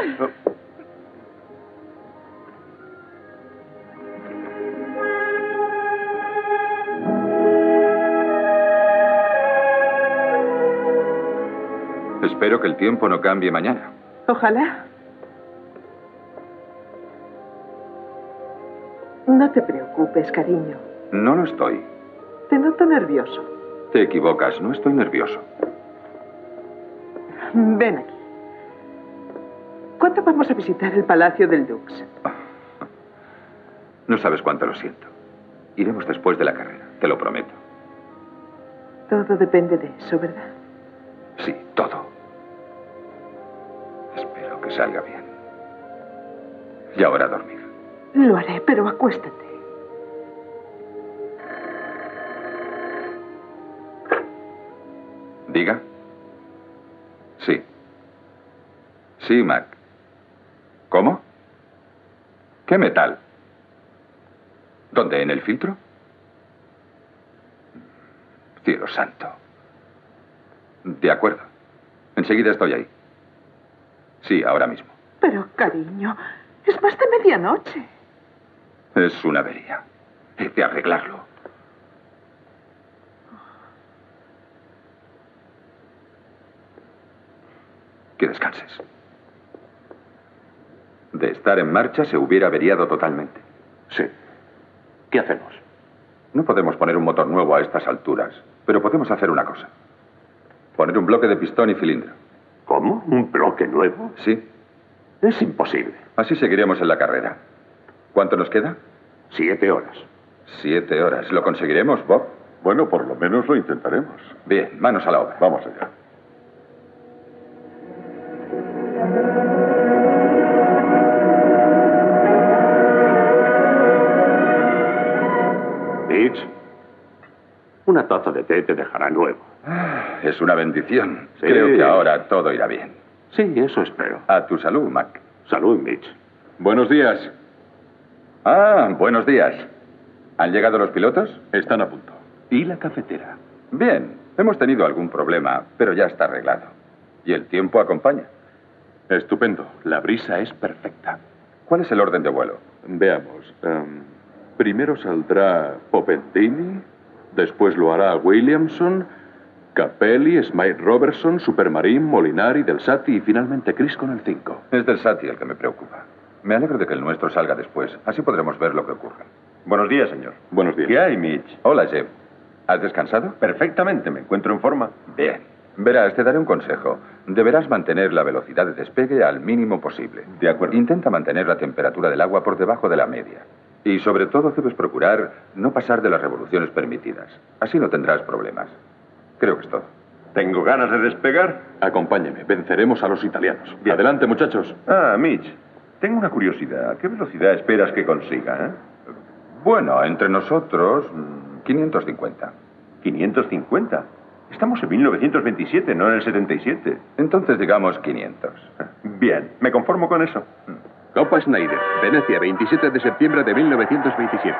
Espero que el tiempo no cambie mañana. Ojalá. No te preocupes, cariño. No lo estoy. Te noto nervioso. Te equivocas, no estoy nervioso. Ven aquí. ¿Cuándo vamos a visitar el Palacio del Dux? No sabes cuánto lo siento. Iremos después de la carrera, te lo prometo. Todo depende de eso, ¿verdad? Sí, todo. Espero que salga bien. Y ahora a dormir. Lo haré, pero acuéstate. ¿Diga? Sí. Sí, Mac. ¿Cómo? ¿Qué metal? ¿Dónde? ¿En el filtro? Cielo santo. De acuerdo. Enseguida estoy ahí. Sí, ahora mismo. Pero, cariño, es más de medianoche. Es una avería. He de arreglarlo. Que descanses. De estar en marcha se hubiera averiado totalmente. Sí. ¿Qué hacemos? No podemos poner un motor nuevo a estas alturas, pero podemos hacer una cosa. Poner un bloque de pistón y cilindro. ¿Cómo? ¿Un bloque nuevo? Sí. Es imposible. Así seguiremos en la carrera. ¿Cuánto nos queda? Siete horas. Siete horas. ¿Lo conseguiremos, Bob? Bueno, por lo menos lo intentaremos. Bien, manos a la obra. Vamos allá. Mitch, una taza de té te dejará nuevo. Es una bendición. Sí. Creo que ahora todo irá bien. Sí, eso espero. A tu salud, Mac. Salud, Mitch. Buenos días. Ah, buenos días. ¿Han llegado los pilotos? Están a punto. ¿Y la cafetera? Bien. Hemos tenido algún problema, pero ya está arreglado. Y el tiempo acompaña. Estupendo. La brisa es perfecta. ¿Cuál es el orden de vuelo? Veamos. Um, primero saldrá Popettini, después lo hará Williamson, Capelli, Smythe Robertson, Supermarine, Molinari, Del Sati y finalmente Chris con el cinco. Es Del Sati el que me preocupa. Me alegro de que el nuestro salga después. Así podremos ver lo que ocurre. Buenos días, señor. Buenos días. ¿Qué hay, Mitch? Hola, Jeff. ¿Has descansado? Perfectamente, me encuentro en forma. Bien. Verás, te daré un consejo. Deberás mantener la velocidad de despegue al mínimo posible. De acuerdo. Intenta mantener la temperatura del agua por debajo de la media. Y sobre todo debes procurar no pasar de las revoluciones permitidas. Así no tendrás problemas. Creo que es todo. ¿Tengo ganas de despegar? Acompáñeme, venceremos a los italianos. Bien. Adelante, muchachos. Ah, Mitch, tengo una curiosidad. ¿A qué velocidad esperas que consiga, eh? Bueno, entre nosotros, quinientos cincuenta. ¿quinientos cincuenta? Estamos en mil novecientos veintisiete, no en el setenta y siete. Entonces digamos quinientos. Bien, me conformo con eso. Copa Schneider, Venecia, veintisiete de septiembre de mil novecientos veintisiete.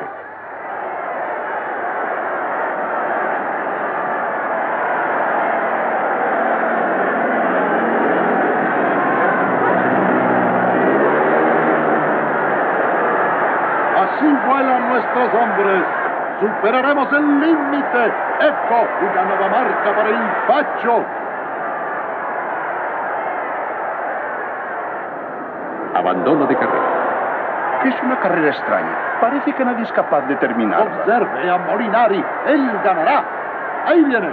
Así vuelan nuestros hombres. Superaremos el límite. Ecco una nuova marca para il Faccio. Abandono de carrera. Es una carrera extraña. Parece que nadie es capaz de terminar. Observe a Molinari. Él ganará. Ahí viene.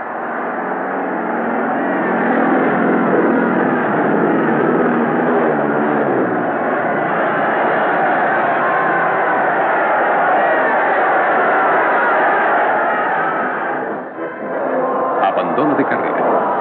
Abandono de carrera.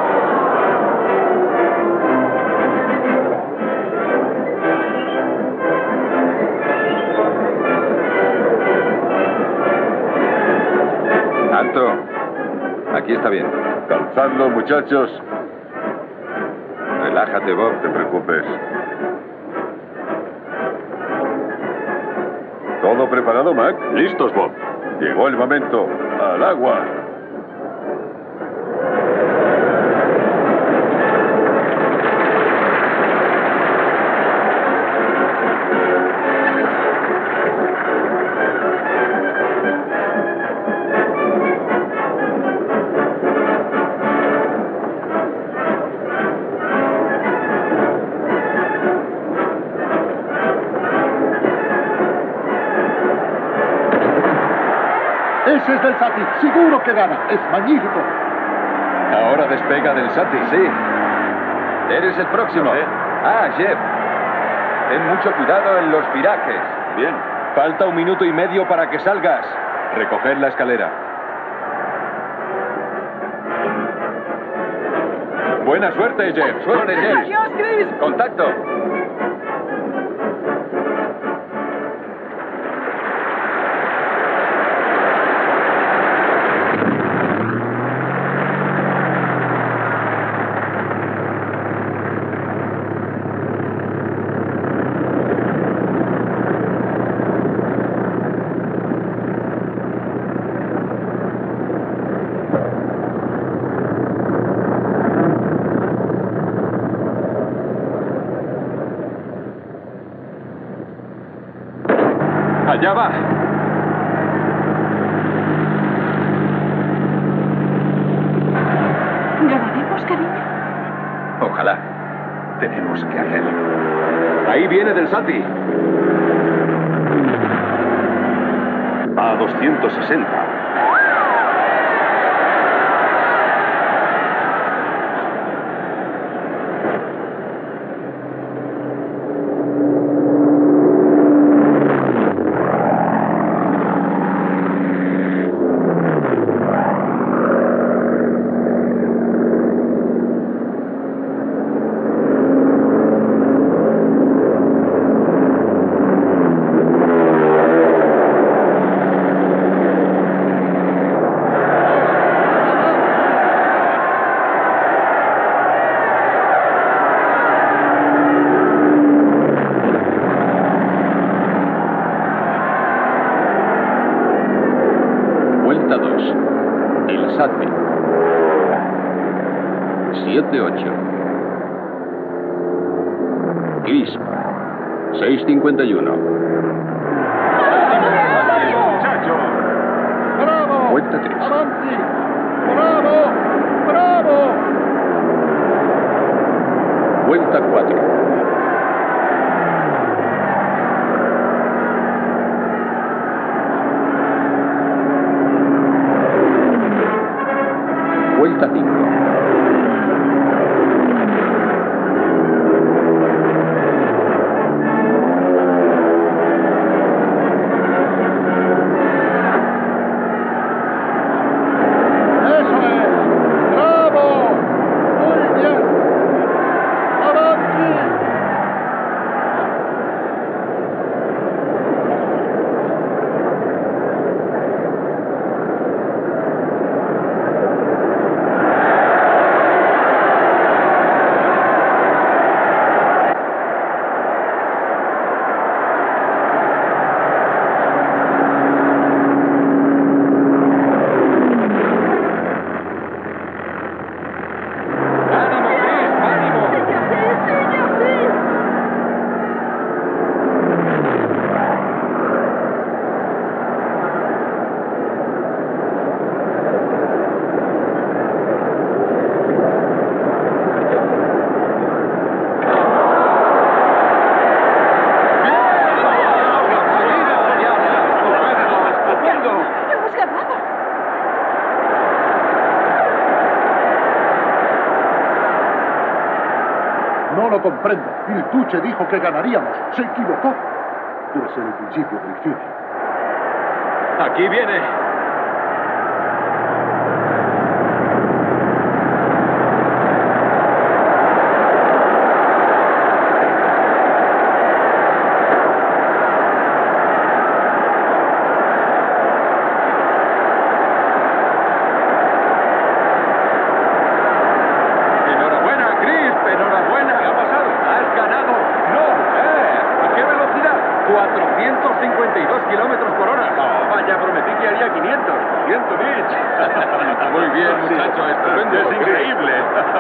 Alto. Aquí está bien. Calzadlo, muchachos. Relájate, Bob. No te preocupes. ¿Todo preparado, Mac? Listos, Bob. Llegó el momento. ¡Al agua! Ese es del Sati. Seguro que gana. Es magnífico. Ahora despega del Sati. Sí. Eres el próximo. Ah, Jeff. Ten mucho cuidado en los virajes. Bien. Falta un minuto y medio para que salgas. Recoger la escalera. Buena suerte, Jeff. Suerte, Jeff. Adiós, Chris. Contacto. Allá va. ¿Ganaremos, cariño? Ojalá. Tenemos que hacerlo. Ahí viene del Sati. A doscientos sesenta. siete ocho. Crisp. seis cincuenta y uno. ¡Bravo! Vuelta tres. ¡Avanti! ¡Bravo! ¡Bravo! Vuelta cuatro. Vuelta cinco. No lo comprendo. El Duce dijo que ganaríamos. Se equivocó. Debe ser el principio del fin. Aquí viene. cuatrocientos cincuenta y dos kilómetros por hora. No, vaya, prometí que haría quinientos. Lo siento, Mitch. Muy bien, muchacho, estupendo. Es increíble.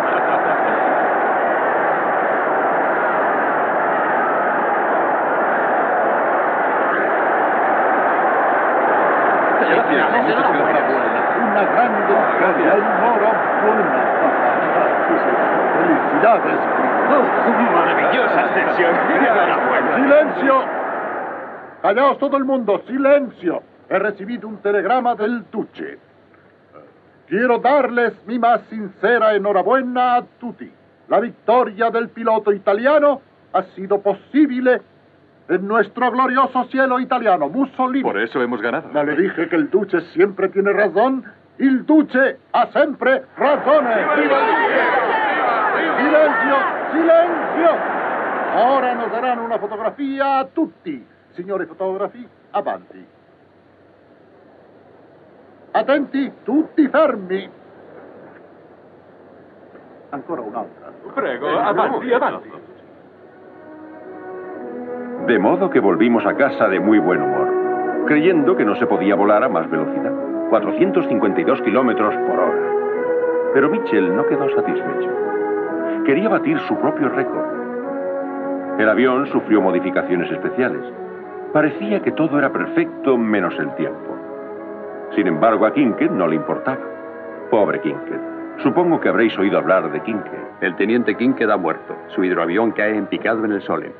Una grande victoria, enhorabuena. Felicidades. Maravillosa ascensión. Enhorabuena. ¡Silencio! Callaos todo el mundo, silencio. He recibido un telegrama del Duce. Quiero darles mi más sincera enhorabuena a tutti. La victoria del piloto italiano ha sido posible en nuestro glorioso cielo italiano, Mussolini. Por eso hemos ganado. No le dije que el Duce siempre tiene razón. Il Duce ha sempre ragione. Silencio, silencio. Ora nos darán una fotografia a tutti. Signori fotografi, avanti. Attenti, tutti fermi. Ancora un'altra. Prego, avanti, avanti. De modo que volvimos a casa de muy buen humor, creyendo que no se podía volar a más velocidad, cuatrocientos cincuenta y dos kilómetros por hora. Pero Mitchell no quedó satisfecho. Quería batir su propio récord. El avión sufrió modificaciones especiales. Parecía que todo era perfecto menos el tiempo. Sin embargo, a Kincaid no le importaba. Pobre Kincaid. Supongo que habréis oído hablar de Kincaid. El teniente Kincaid ha muerto. Su hidroavión cae en picado en el Solen.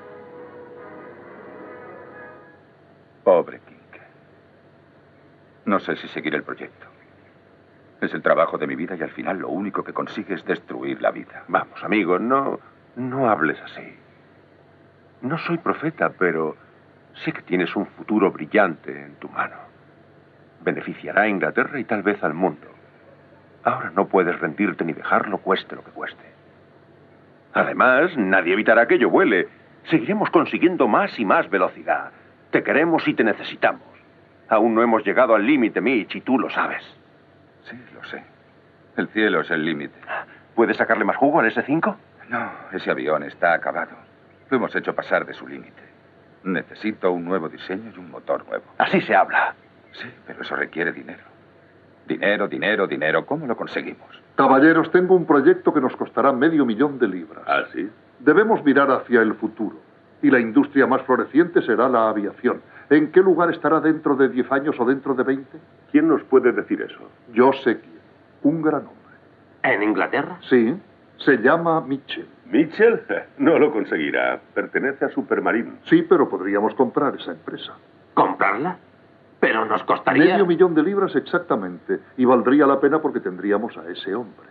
Pobre Kincaid. No sé si seguir el proyecto. Es el trabajo de mi vida y al final lo único que consigue es destruir la vida. Vamos, amigo, no, no hables así. No soy profeta, pero sé que tienes un futuro brillante en tu mano. Beneficiará a Inglaterra y tal vez al mundo. Ahora no puedes rendirte ni dejarlo cueste lo que cueste. Además, nadie evitará que yo vuele. Seguiremos consiguiendo más y más velocidad. Te queremos y te necesitamos. Aún no hemos llegado al límite, Mitch, y tú lo sabes. Sí, lo sé. El cielo es el límite. ¿Puedes sacarle más jugo al ese cinco? No, ese avión está acabado. Lo hemos hecho pasar de su límite. Necesito un nuevo diseño y un motor nuevo. Así se habla. Sí, pero eso requiere dinero. Dinero, dinero, dinero. ¿Cómo lo conseguimos? Caballeros, tengo un proyecto que nos costará medio millón de libras. ¿Ah, sí? Debemos mirar hacia el futuro. Y la industria más floreciente será la aviación. ¿En qué lugar estará dentro de diez años o dentro de veinte? ¿Quién nos puede decir eso? Yo sé quién. Un gran hombre. ¿En Inglaterra? Sí. Se llama Mitchell. ¿Mitchell? No lo conseguirá. Pertenece a Supermarine. Sí, pero podríamos comprar esa empresa. ¿Comprarla? Pero nos costaría... Medio millón de libras exactamente. Y valdría la pena porque tendríamos a ese hombre.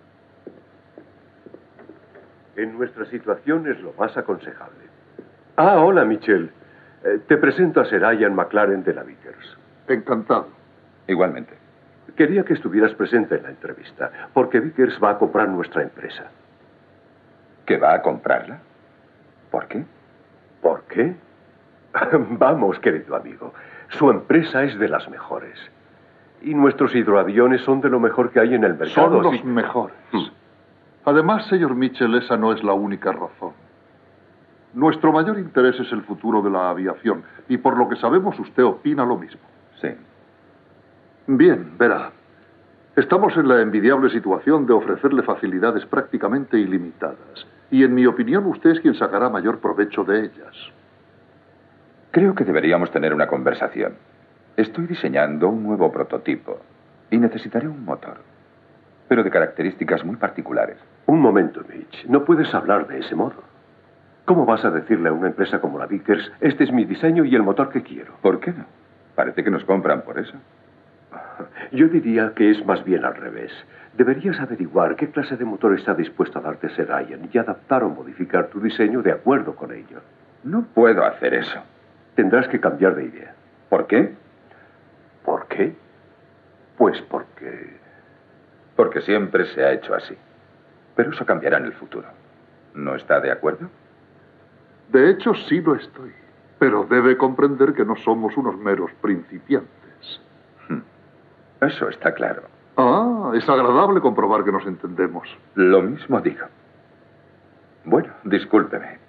En nuestra situación es lo más aconsejable. Ah, hola, Mitchell. Eh, te presento a Sir Ian McLaren de la Vickers. Encantado. Igualmente. Quería que estuvieras presente en la entrevista, porque Vickers va a comprar nuestra empresa. ¿Que va a comprarla? ¿Por qué? ¿Por qué? Vamos, querido amigo. Su empresa es de las mejores. Y nuestros hidroaviones son de lo mejor que hay en el mercado. Son los así... mejores. Hmm. Además, señor Mitchell, esa no es la única razón. Nuestro mayor interés es el futuro de la aviación. Y por lo que sabemos, usted opina lo mismo. Sí. Bien, verá. Estamos en la envidiable situación de ofrecerle facilidades prácticamente ilimitadas. Y en mi opinión, usted es quien sacará mayor provecho de ellas. Creo que deberíamos tener una conversación. Estoy diseñando un nuevo prototipo y necesitaré un motor, pero de características muy particulares. Un momento, Mitch. No puedes hablar de ese modo. ¿Cómo vas a decirle a una empresa como la Vickers, este es mi diseño y el motor que quiero? ¿Por qué no? Parece que nos compran por eso. Yo diría que es más bien al revés. Deberías averiguar qué clase de motor está dispuesto a darte Serayan y adaptar o modificar tu diseño de acuerdo con ello. No puedo hacer eso. Tendrás que cambiar de idea. ¿Por qué? ¿Por qué? Pues porque... Porque siempre se ha hecho así. Pero eso cambiará en el futuro. ¿No está de acuerdo? De hecho, sí lo estoy. Pero debe comprender que no somos unos meros principiantes. Eso está claro. Ah, es agradable comprobar que nos entendemos. Lo mismo digo. Bueno, discúlpeme.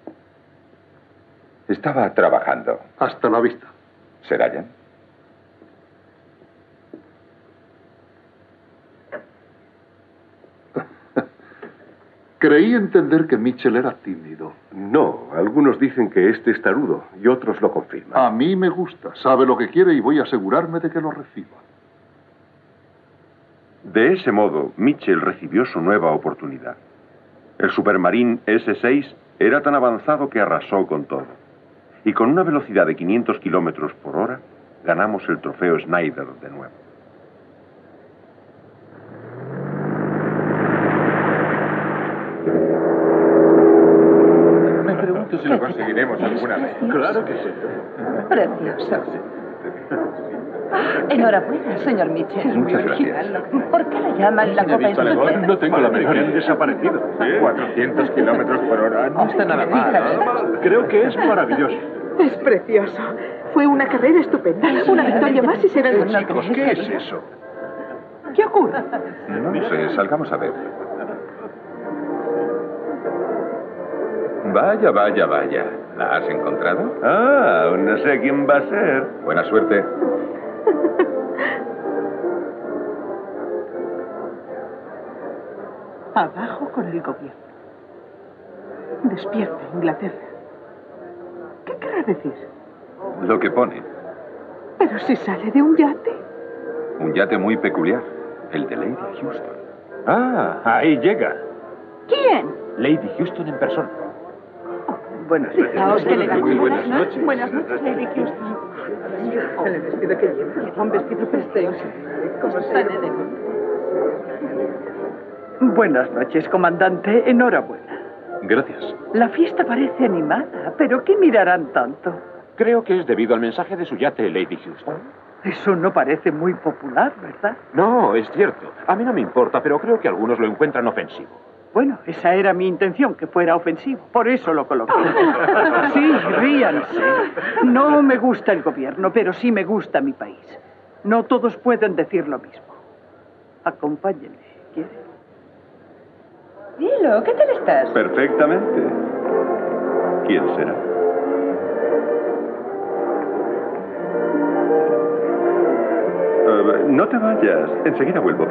Estaba trabajando. Hasta la vista. ¿Serayan? Creí entender que Mitchell era tímido. No, algunos dicen que este es tarudo y otros lo confirman. A mí me gusta, sabe lo que quiere y voy a asegurarme de que lo reciba. De ese modo, Mitchell recibió su nueva oportunidad. El Supermarine ese seis era tan avanzado que arrasó con todo. Y con una velocidad de quinientos kilómetros por hora, ganamos el trofeo Snyder de nuevo. Me pregunto si lo conseguiremos alguna vez. Claro que sí. Precioso. Enhorabuena, señor Mitchell. Muchas Muy gracias. original. ¿Por qué la llaman la Copa Estupenda? No tengo la Me han menor. desaparecido. cuatrocientos kilómetros por hora. No está nada mal. Creo que es maravilloso. Es precioso. Fue una carrera estupenda. Una victoria más y serán los chicos. ¿Qué es eso? ¿Qué ocurre? No sé, salgamos a ver. Vaya, vaya, vaya. ¿La has encontrado? Ah, aún no sé quién va a ser. Buena suerte. Abajo con el gobierno. Despierta, Inglaterra. ¿Qué querrá decir? Lo que pone. Pero si sale de un yate. Un yate muy peculiar. El de Lady Houston. Ah, ahí llega. ¿Quién? Lady Houston en persona. Buenas Fijaos qué elegante. Muy buenas noches. Buenas noches, Lady Houston. El vestido que lleva. Lleva un vestido precioso. Como sale de... Buenas noches, comandante. Enhorabuena. Gracias. La fiesta parece animada, pero ¿qué mirarán tanto? Creo que es debido al mensaje de su yate, Lady Houston. Eso no parece muy popular, ¿verdad? No, es cierto. A mí no me importa, pero creo que algunos lo encuentran ofensivo. Bueno, esa era mi intención, que fuera ofensivo. Por eso lo coloqué. Sí, ríanse. No me gusta el gobierno, pero sí me gusta mi país. No todos pueden decir lo mismo. Acompáñenme, ¿quiere? Dilo, ¿qué tal estás? Perfectamente. ¿Quién será? Uh, no te vayas. Enseguida vuelvo.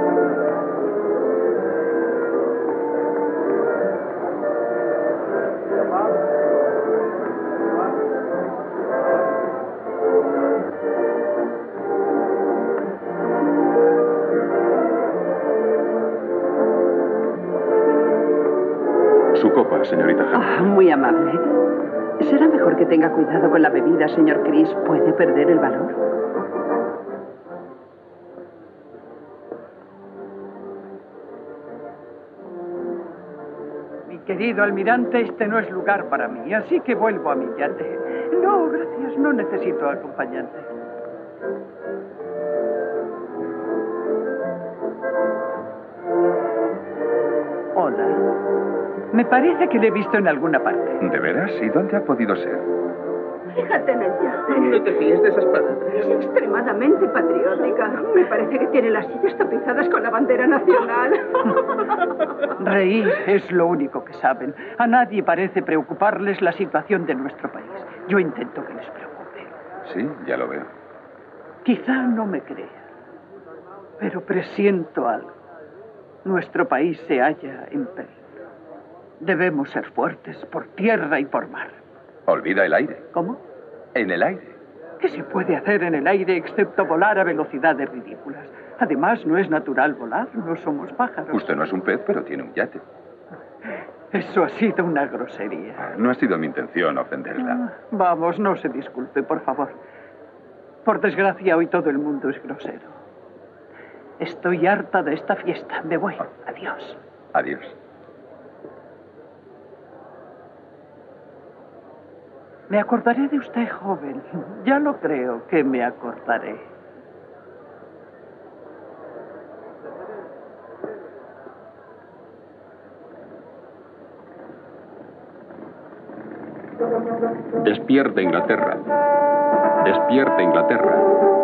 Su copa, señorita Hannah. Ah, muy amable. Será mejor que tenga cuidado con la bebida, señor Chris. Puede perder el valor. Mi querido almirante, este no es lugar para mí, así que vuelvo a mi yate. No, gracias, no necesito acompañante. Hola. Me parece que le he visto en alguna parte. ¿De veras? ¿Y dónde ha podido ser? Fíjate en ella. No te fíes de esas palabras. Es extremadamente patriótica. Me parece que tiene las sillas tapizadas con la bandera nacional. Reír es lo único que saben. A nadie parece preocuparles la situación de nuestro país. Yo intento que les preocupe. Sí, ya lo veo. Quizá no me crea, pero presiento algo. Nuestro país se halla en peligro. Debemos ser fuertes por tierra y por mar. Olvida el aire. ¿Cómo? En el aire. ¿Qué se puede hacer en el aire excepto volar a velocidades ridículas? Además, no es natural volar, no somos pájaros. Usted no es un pez, pero tiene un yate. Eso ha sido una grosería. No ha sido mi intención ofenderla. Ah, vamos, no se disculpe, por favor. Por desgracia, hoy todo el mundo es grosero. Estoy harta de esta fiesta. Me voy. Adiós. Adiós. Me acordaré de usted, joven. Ya lo creo que me acordaré. Despierta, Inglaterra. Despierta, Inglaterra.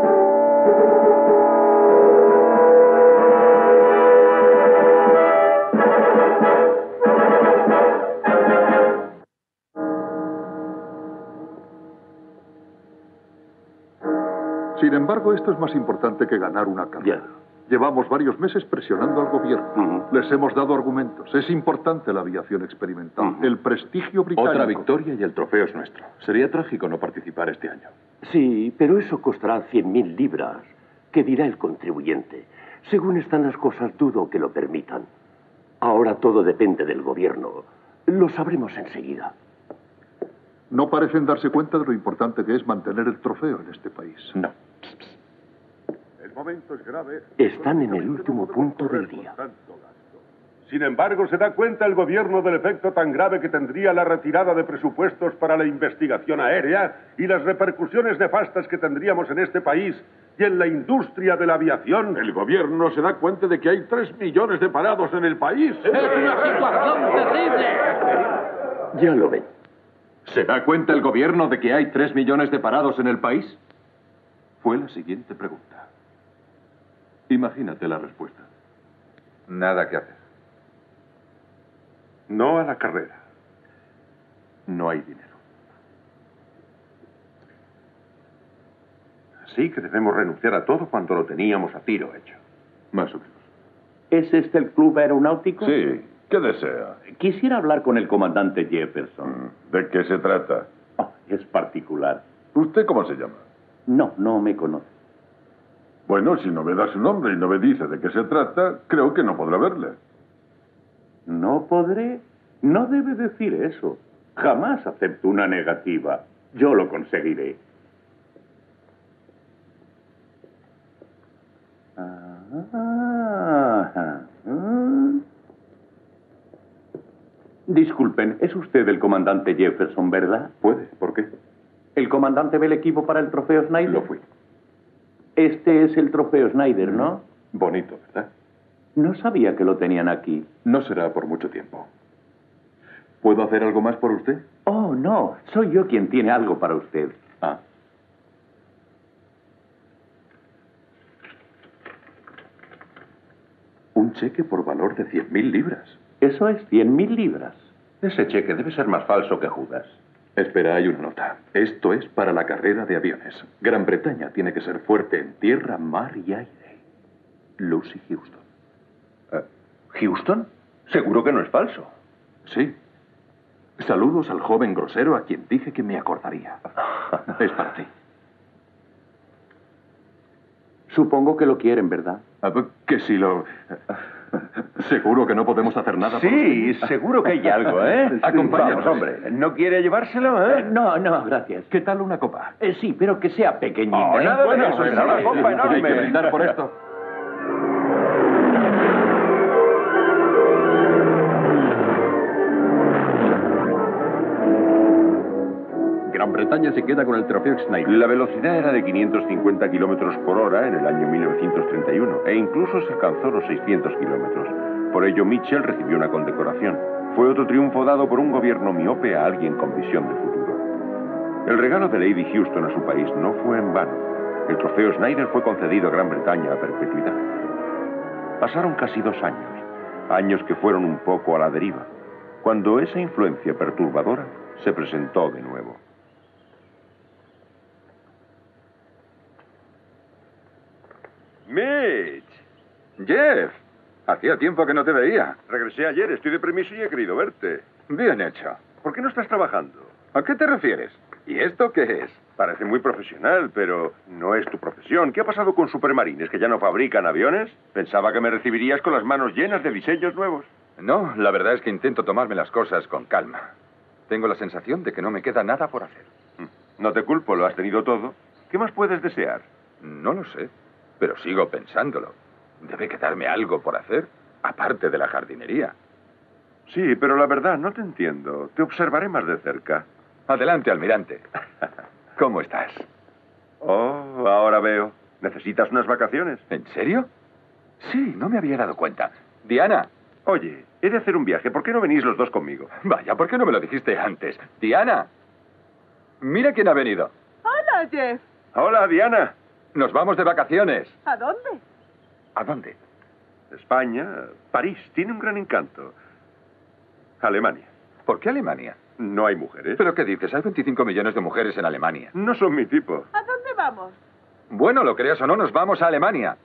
Sin embargo, esto es más importante que ganar una carrera. Llevamos varios meses presionando al gobierno. Uh-huh. Les hemos dado argumentos. Es importante la aviación experimental. Uh-huh. El prestigio británico. Otra victoria y el trofeo es nuestro. Sería trágico no participar este año. Sí, pero eso costará cien mil libras. ¿Qué dirá el contribuyente? Según están las cosas, dudo que lo permitan. Ahora todo depende del gobierno. Lo sabremos enseguida. No parecen darse cuenta de lo importante que es mantener el trofeo en este país. No. El momento es grave. Están en el último punto del día. Sin embargo, ¿se da cuenta el gobierno del efecto tan grave que tendría la retirada de presupuestos para la investigación aérea y las repercusiones nefastas que tendríamos en este país y en la industria de la aviación? El gobierno se da cuenta de que hay tres millones de parados en el país. ¡Es una situación terrible! Ya lo ven. ¿Se da cuenta el gobierno de que hay tres millones de parados en el país? Fue la siguiente pregunta. Imagínate la respuesta. Nada que hacer. No a la carrera. No hay dinero. Así que debemos renunciar a todo cuando lo teníamos a tiro hecho. Más o menos. ¿Es este el club aeronáutico? Sí. ¿Qué desea? Quisiera hablar con el comandante Jefferson. ¿De qué se trata? Oh, es particular. ¿Usted cómo se llama? No, no me conoce. Bueno, si no me da su nombre y no me dice de qué se trata, creo que no podrá verle. ¿No podré? No debe decir eso. Jamás acepto una negativa. Yo lo conseguiré. Ah, Disculpen, ¿es usted el comandante Jefferson, verdad? Puede, ¿por qué? ¿El comandante del equipo para el trofeo Snyder? Lo fui. Este es el trofeo Snyder, ¿no? Bonito, ¿verdad? No sabía que lo tenían aquí. No será por mucho tiempo. ¿Puedo hacer algo más por usted? Oh, no. Soy yo quien tiene algo para usted. Ah. Un cheque por valor de cien mil libras. Eso es cien mil libras. Ese cheque debe ser más falso que Judas. Espera, hay una nota. Esto es para la carrera de aviones. Gran Bretaña tiene que ser fuerte en tierra, mar y aire. Lucy Houston. Uh, ¿Houston? Seguro que no es falso. Sí. Saludos al joven grosero a quien dije que me acordaría. Es para ti. Supongo que lo quieren, ¿verdad? Que si lo... Seguro que no podemos hacer nada por Sí, usted. seguro que hay algo, ¿eh? Acompáñanos. Vamos, hombre. ¿No quiere llevárselo, eh? No, no, gracias. ¿Qué tal una copa? Eh, sí, pero que sea pequeñita. Oh, ¿eh? nada Bueno, de eso, sí, será una sí, copa sí, enorme. Hay que brindar por esto. Gran Bretaña se queda con el trofeo Snyder. La velocidad era de quinientos cincuenta kilómetros por hora en el año mil novecientos treinta y uno e incluso se alcanzó los seiscientos kilómetros. Por ello, Mitchell recibió una condecoración. Fue otro triunfo dado por un gobierno miope a alguien con visión de futuro. El regalo de Lady Houston a su país no fue en vano. El trofeo Snyder fue concedido a Gran Bretaña a perpetuidad. Pasaron casi dos años, años que fueron un poco a la deriva, cuando esa influencia perturbadora se presentó de nuevo. Mitch. Jeff. Hacía tiempo que no te veía. Regresé ayer, estoy de permiso y he querido verte. Bien hecho. ¿Por qué no estás trabajando? ¿A qué te refieres? ¿Y esto qué es? Parece muy profesional, pero no es tu profesión. ¿Qué ha pasado con Supermarines, que ya no fabrican aviones? Pensaba que me recibirías con las manos llenas de diseños nuevos. No, la verdad es que intento tomarme las cosas con calma. Tengo la sensación de que no me queda nada por hacer. No te culpo, lo has tenido todo. ¿Qué más puedes desear? No lo sé, pero sigo pensándolo. Debe quedarme algo por hacer, aparte de la jardinería. Sí, pero la verdad, no te entiendo. Te observaré más de cerca. Adelante, almirante. ¿Cómo estás? Oh, ahora veo. ¿Necesitas unas vacaciones? ¿En serio? Sí, no me había dado cuenta. Diana. Oye, he de hacer un viaje. ¿Por qué no venís los dos conmigo? Vaya, ¿por qué no me lo dijiste antes? Diana. Mira quién ha venido. Hola, Jeff. Hola, Diana. Nos vamos de vacaciones. ¿A dónde? ¿A dónde? España, París. Tiene un gran encanto. Alemania. ¿Por qué Alemania? No hay mujeres. ¿Pero qué dices? Hay veinticinco millones de mujeres en Alemania. No son mi tipo. ¿A dónde vamos? Bueno, lo creas o no, nos vamos a Alemania.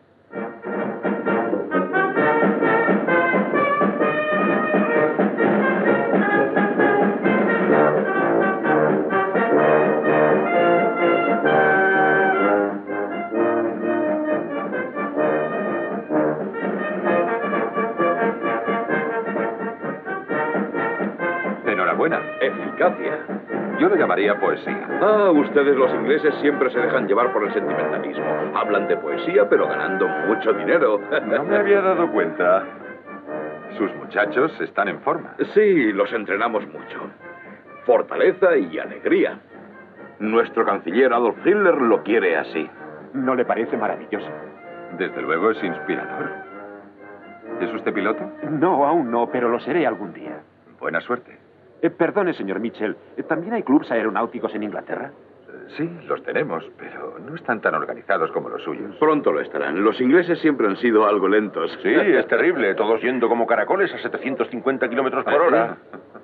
Enhorabuena. Eficacia. Yo lo llamaría poesía. Ah, ustedes los ingleses siempre se dejan llevar por el sentimentalismo. Hablan de poesía, pero ganando mucho dinero. No me había dado cuenta. Sus muchachos están en forma. Sí, los entrenamos mucho. Fortaleza y alegría. Nuestro canciller Adolf Hitler lo quiere así. ¿No le parece maravilloso? Desde luego es inspirador. ¿Es usted piloto? No, aún no, pero lo seré algún día. Buena suerte. Eh, perdone, señor Mitchell, ¿también hay clubes aeronáuticos en Inglaterra? Sí, los tenemos, pero no están tan organizados como los suyos. Pronto lo estarán. Los ingleses siempre han sido algo lentos. Sí, es terrible. Todos yendo como caracoles a setecientos cincuenta kilómetros por hora.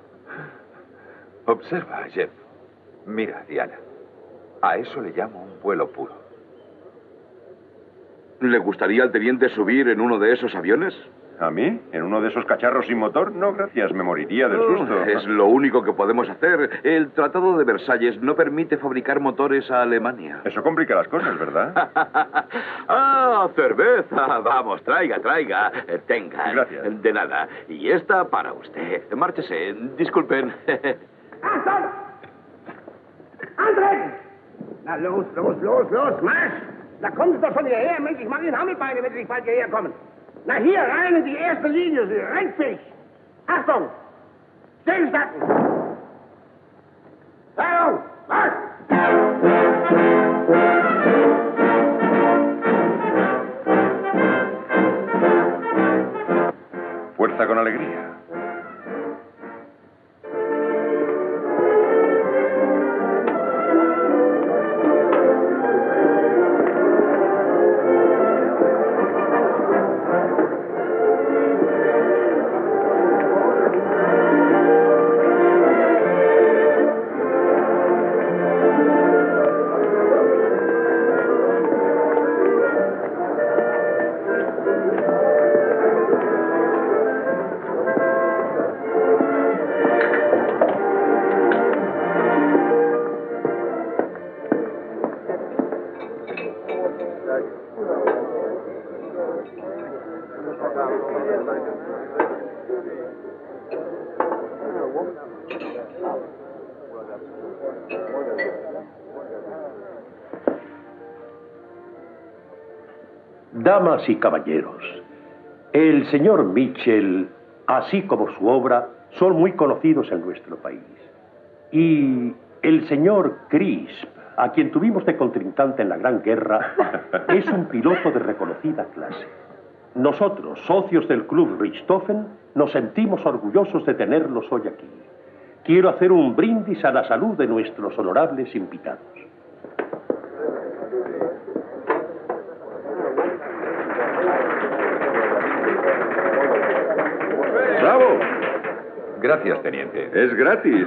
Observa, Jeff. Mira, Diana. A eso le llamo un vuelo puro. ¿Le gustaría al teniente subir en uno de esos aviones? ¿A mí? ¿En uno de esos cacharros sin motor? No, gracias, me moriría del susto. Es lo único que podemos hacer. El Tratado de Versalles no permite fabricar motores a Alemania. Eso complica las cosas, ¿verdad? ¡Ah, cerveza! Vamos, traiga, traiga. Tenga. Gracias. De nada. Y esta para usted. Márchese. Disculpen. André! Na los, los, los, los, Marsch! Da kommen Sie doch schon hierher, Mensch, ich mach Ihnen Hammelbeine, wenn Sie nicht bald hierher kommen. Na hier, rein in die erste Linie, Sie Rennfisch! Achtung! Stillstatten! Hallo! Marsch! Fuerza con alegría. Damas y caballeros, el señor Mitchell, así como su obra, son muy conocidos en nuestro país. Y el señor Crisp, a quien tuvimos de contrincante en la Gran Guerra, es un piloto de reconocida clase. Nosotros, socios del Club Richthofen, nos sentimos orgullosos de tenerlos hoy aquí. Quiero hacer un brindis a la salud de nuestros honorables invitados. ¡Bravo! Gracias, teniente. Es gratis.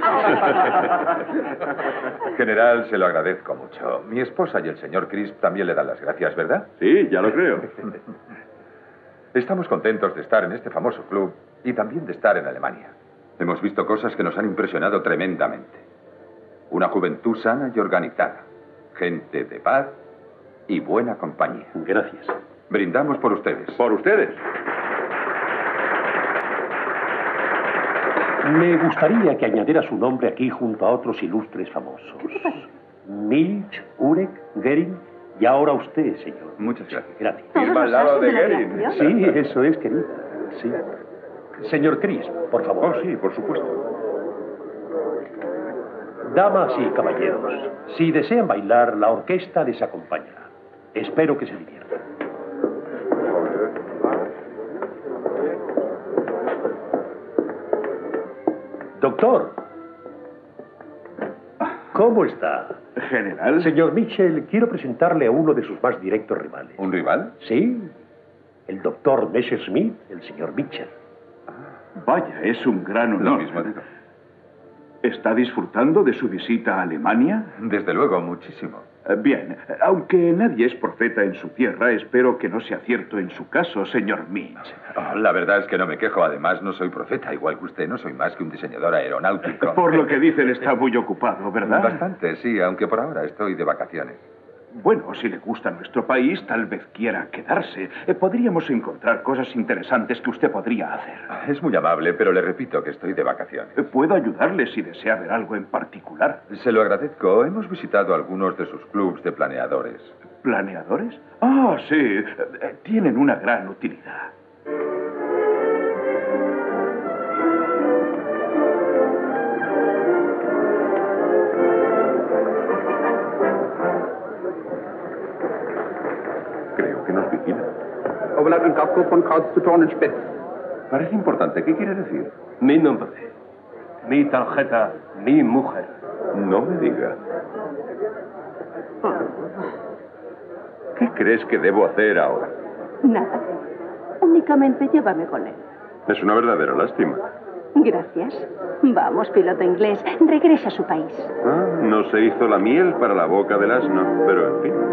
General, se lo agradezco mucho. Mi esposa y el señor Crisp también le dan las gracias, ¿verdad? Sí, ya lo creo. Estamos contentos de estar en este famoso club y también de estar en Alemania. Hemos visto cosas que nos han impresionado tremendamente. Una juventud sana y organizada. Gente de paz y buena compañía. Gracias. Brindamos por ustedes. Por ustedes. Me gustaría que añadiera su nombre aquí junto a otros ilustres famosos. Milch, Urek, Goering y ahora usted, señor. Muchas gracias. Gracias. Firma al lado de Goering. Sí, eso es, querida. Sí. Señor Crisp, por favor. Oh, sí, por supuesto. Damas y caballeros, si desean bailar, la orquesta les acompañará. Espero que se diviertan. Doctor, ¿cómo está? General. Señor Mitchell, quiero presentarle a uno de sus más directos rivales. ¿Un rival? Sí, el doctor Messerschmitt, el señor Mitchell. Vaya, es un gran honor. Lo mismo digo. ¿Está disfrutando de su visita a Alemania? Desde luego, muchísimo. Bien, aunque nadie es profeta en su tierra, espero que no sea cierto en su caso, señor Mitch. Oh, la verdad es que no me quejo. Además, no soy profeta. Igual que usted, no soy más que un diseñador aeronáutico. Por lo que dicen, está muy ocupado, ¿verdad? Bastante, sí, aunque por ahora estoy de vacaciones. Bueno, si le gusta nuestro país, tal vez quiera quedarse. Eh, podríamos encontrar cosas interesantes que usted podría hacer. Es muy amable, pero le repito que estoy de vacaciones. Eh, Puedo ayudarle si desea ver algo en particular. Se lo agradezco. Hemos visitado algunos de sus clubs de planeadores. ¿Planeadores? Ah, sí. Eh, Tienen una gran utilidad. Creo que nos vigila. Parece importante. ¿Qué quiere decir? Mi nombre, mi tarjeta, mi mujer. No me diga. ¿Qué crees que debo hacer ahora? Nada. Únicamente llévame con él. Es una verdadera lástima. Gracias. Vamos, piloto inglés. Regresa a su país. Ah, no se hizo la miel para la boca del asno, pero en fin.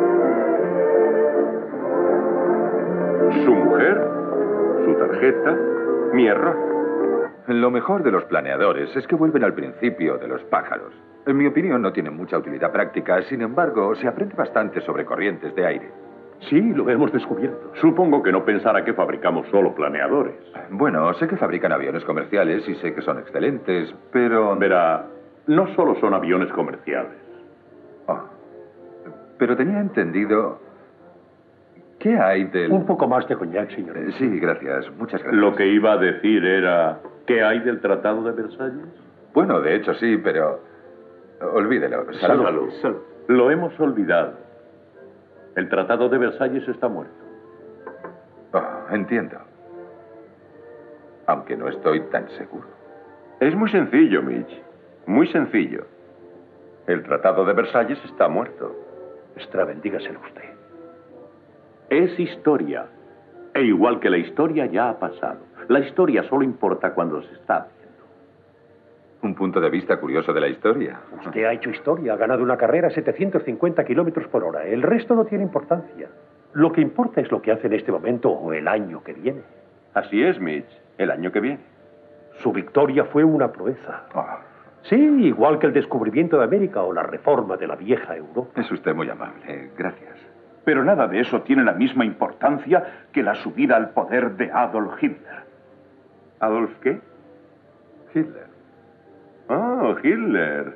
Su mujer, su tarjeta, mi error. Lo mejor de los planeadores es que vuelven al principio de los pájaros. En mi opinión, no tienen mucha utilidad práctica. Sin embargo, se aprende bastante sobre corrientes de aire. Sí, lo hemos descubierto. Supongo que no pensará que fabricamos solo planeadores. Bueno, sé que fabrican aviones comerciales y sé que son excelentes, pero... Verá, no solo son aviones comerciales. Oh, pero tenía entendido... ¿Qué hay del...? Un poco más de coñac, señores. Sí, gracias. Muchas gracias. Lo que iba a decir era... ¿Qué hay del Tratado de Versalles? Bueno, de hecho sí, pero... Olvídelo. Salud. Salud. Salud. Lo hemos olvidado. El Tratado de Versalles está muerto. Oh, entiendo. Aunque no estoy tan seguro. Es muy sencillo, Mitch. Muy sencillo. El Tratado de Versalles está muerto. Extra, bendígaselo usted. Es historia. E igual que la historia ya ha pasado. La historia solo importa cuando se está haciendo. Un punto de vista curioso de la historia. Usted ha hecho historia, ha ganado una carrera a setecientos cincuenta kilómetros por hora. El resto no tiene importancia. Lo que importa es lo que hace en este momento o el año que viene. Así es, Mitch. El año que viene. Su victoria fue una proeza. Oh. Sí, igual que el descubrimiento de América o la reforma de la vieja Europa. Es usted muy amable. Gracias. Pero nada de eso tiene la misma importancia que la subida al poder de Adolf Hitler. ¿Adolf qué? Hitler. Oh, Hitler.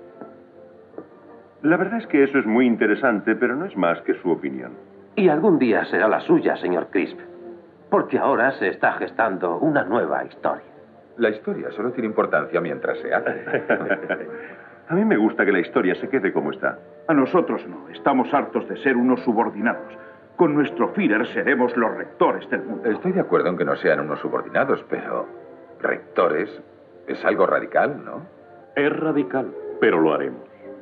La verdad es que eso es muy interesante, pero no es más que su opinión. Y algún día será la suya, señor Crisp. Porque ahora se está gestando una nueva historia. La historia solo tiene importancia mientras se hace. A mí me gusta que la historia se quede como está. A nosotros no. Estamos hartos de ser unos subordinados. Con nuestro Führer seremos los rectores del mundo. Estoy de acuerdo en que no sean unos subordinados, pero... rectores es algo radical, ¿no? Es radical, pero lo haremos.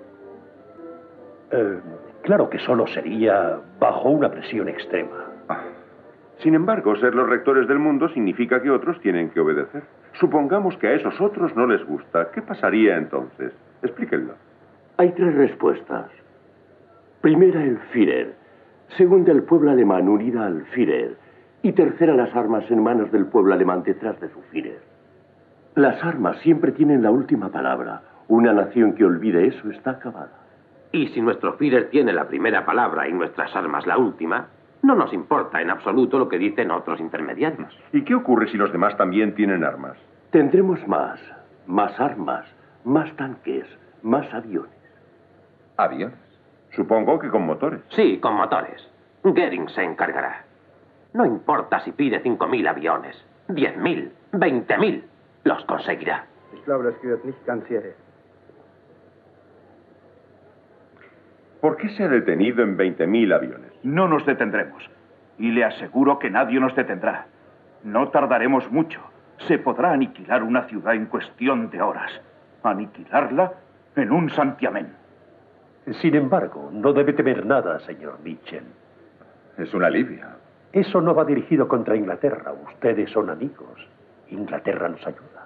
Eh, claro que solo sería bajo una presión extrema. Sin embargo, ser los rectores del mundo significa que otros tienen que obedecer. Supongamos que a esos otros no les gusta. ¿Qué pasaría entonces? Explíquenlo. Hay tres respuestas. Primera, el Führer. Segunda, el pueblo alemán unida al Führer. Y tercera, las armas en manos del pueblo alemán detrás de su Führer. Las armas siempre tienen la última palabra. Una nación que olvide eso está acabada. Y si nuestro Führer tiene la primera palabra y nuestras armas la última, no nos importa en absoluto lo que dicen otros intermediarios. ¿Y qué ocurre si los demás también tienen armas? Tendremos más, más armas, más tanques, más aviones. ¿Aviones? Supongo que con motores. Sí, con motores. Goering se encargará. No importa si pide cinco mil aviones, diez mil, veinte mil, los conseguirá. Ich glaube, das gehört nicht ganz hierher. ¿Por qué se ha detenido en veinte mil aviones? No nos detendremos. Y le aseguro que nadie nos detendrá. No tardaremos mucho. Se podrá aniquilar una ciudad en cuestión de horas. Aniquilarla en un santiamén. Sin embargo, no debe temer nada, señor Mitchell. Es un alivio. Eso no va dirigido contra Inglaterra. Ustedes son amigos. Inglaterra nos ayuda.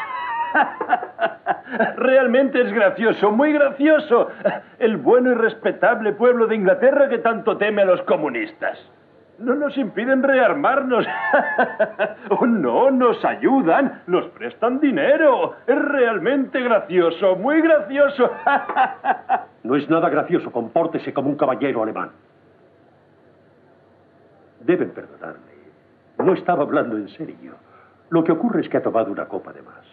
Realmente es gracioso, muy gracioso. El bueno y respetable pueblo de Inglaterra que tanto teme a los comunistas. No nos impiden rearmarnos. Oh, no, nos ayudan, nos prestan dinero. Es realmente gracioso, muy gracioso. No es nada gracioso, compórtese como un caballero alemán. Deben perdonarme. No estaba hablando en serio. Lo que ocurre es que ha tomado una copa de más.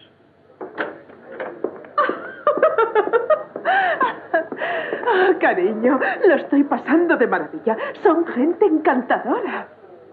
Oh, cariño, lo estoy pasando de maravilla. Son gente encantadora.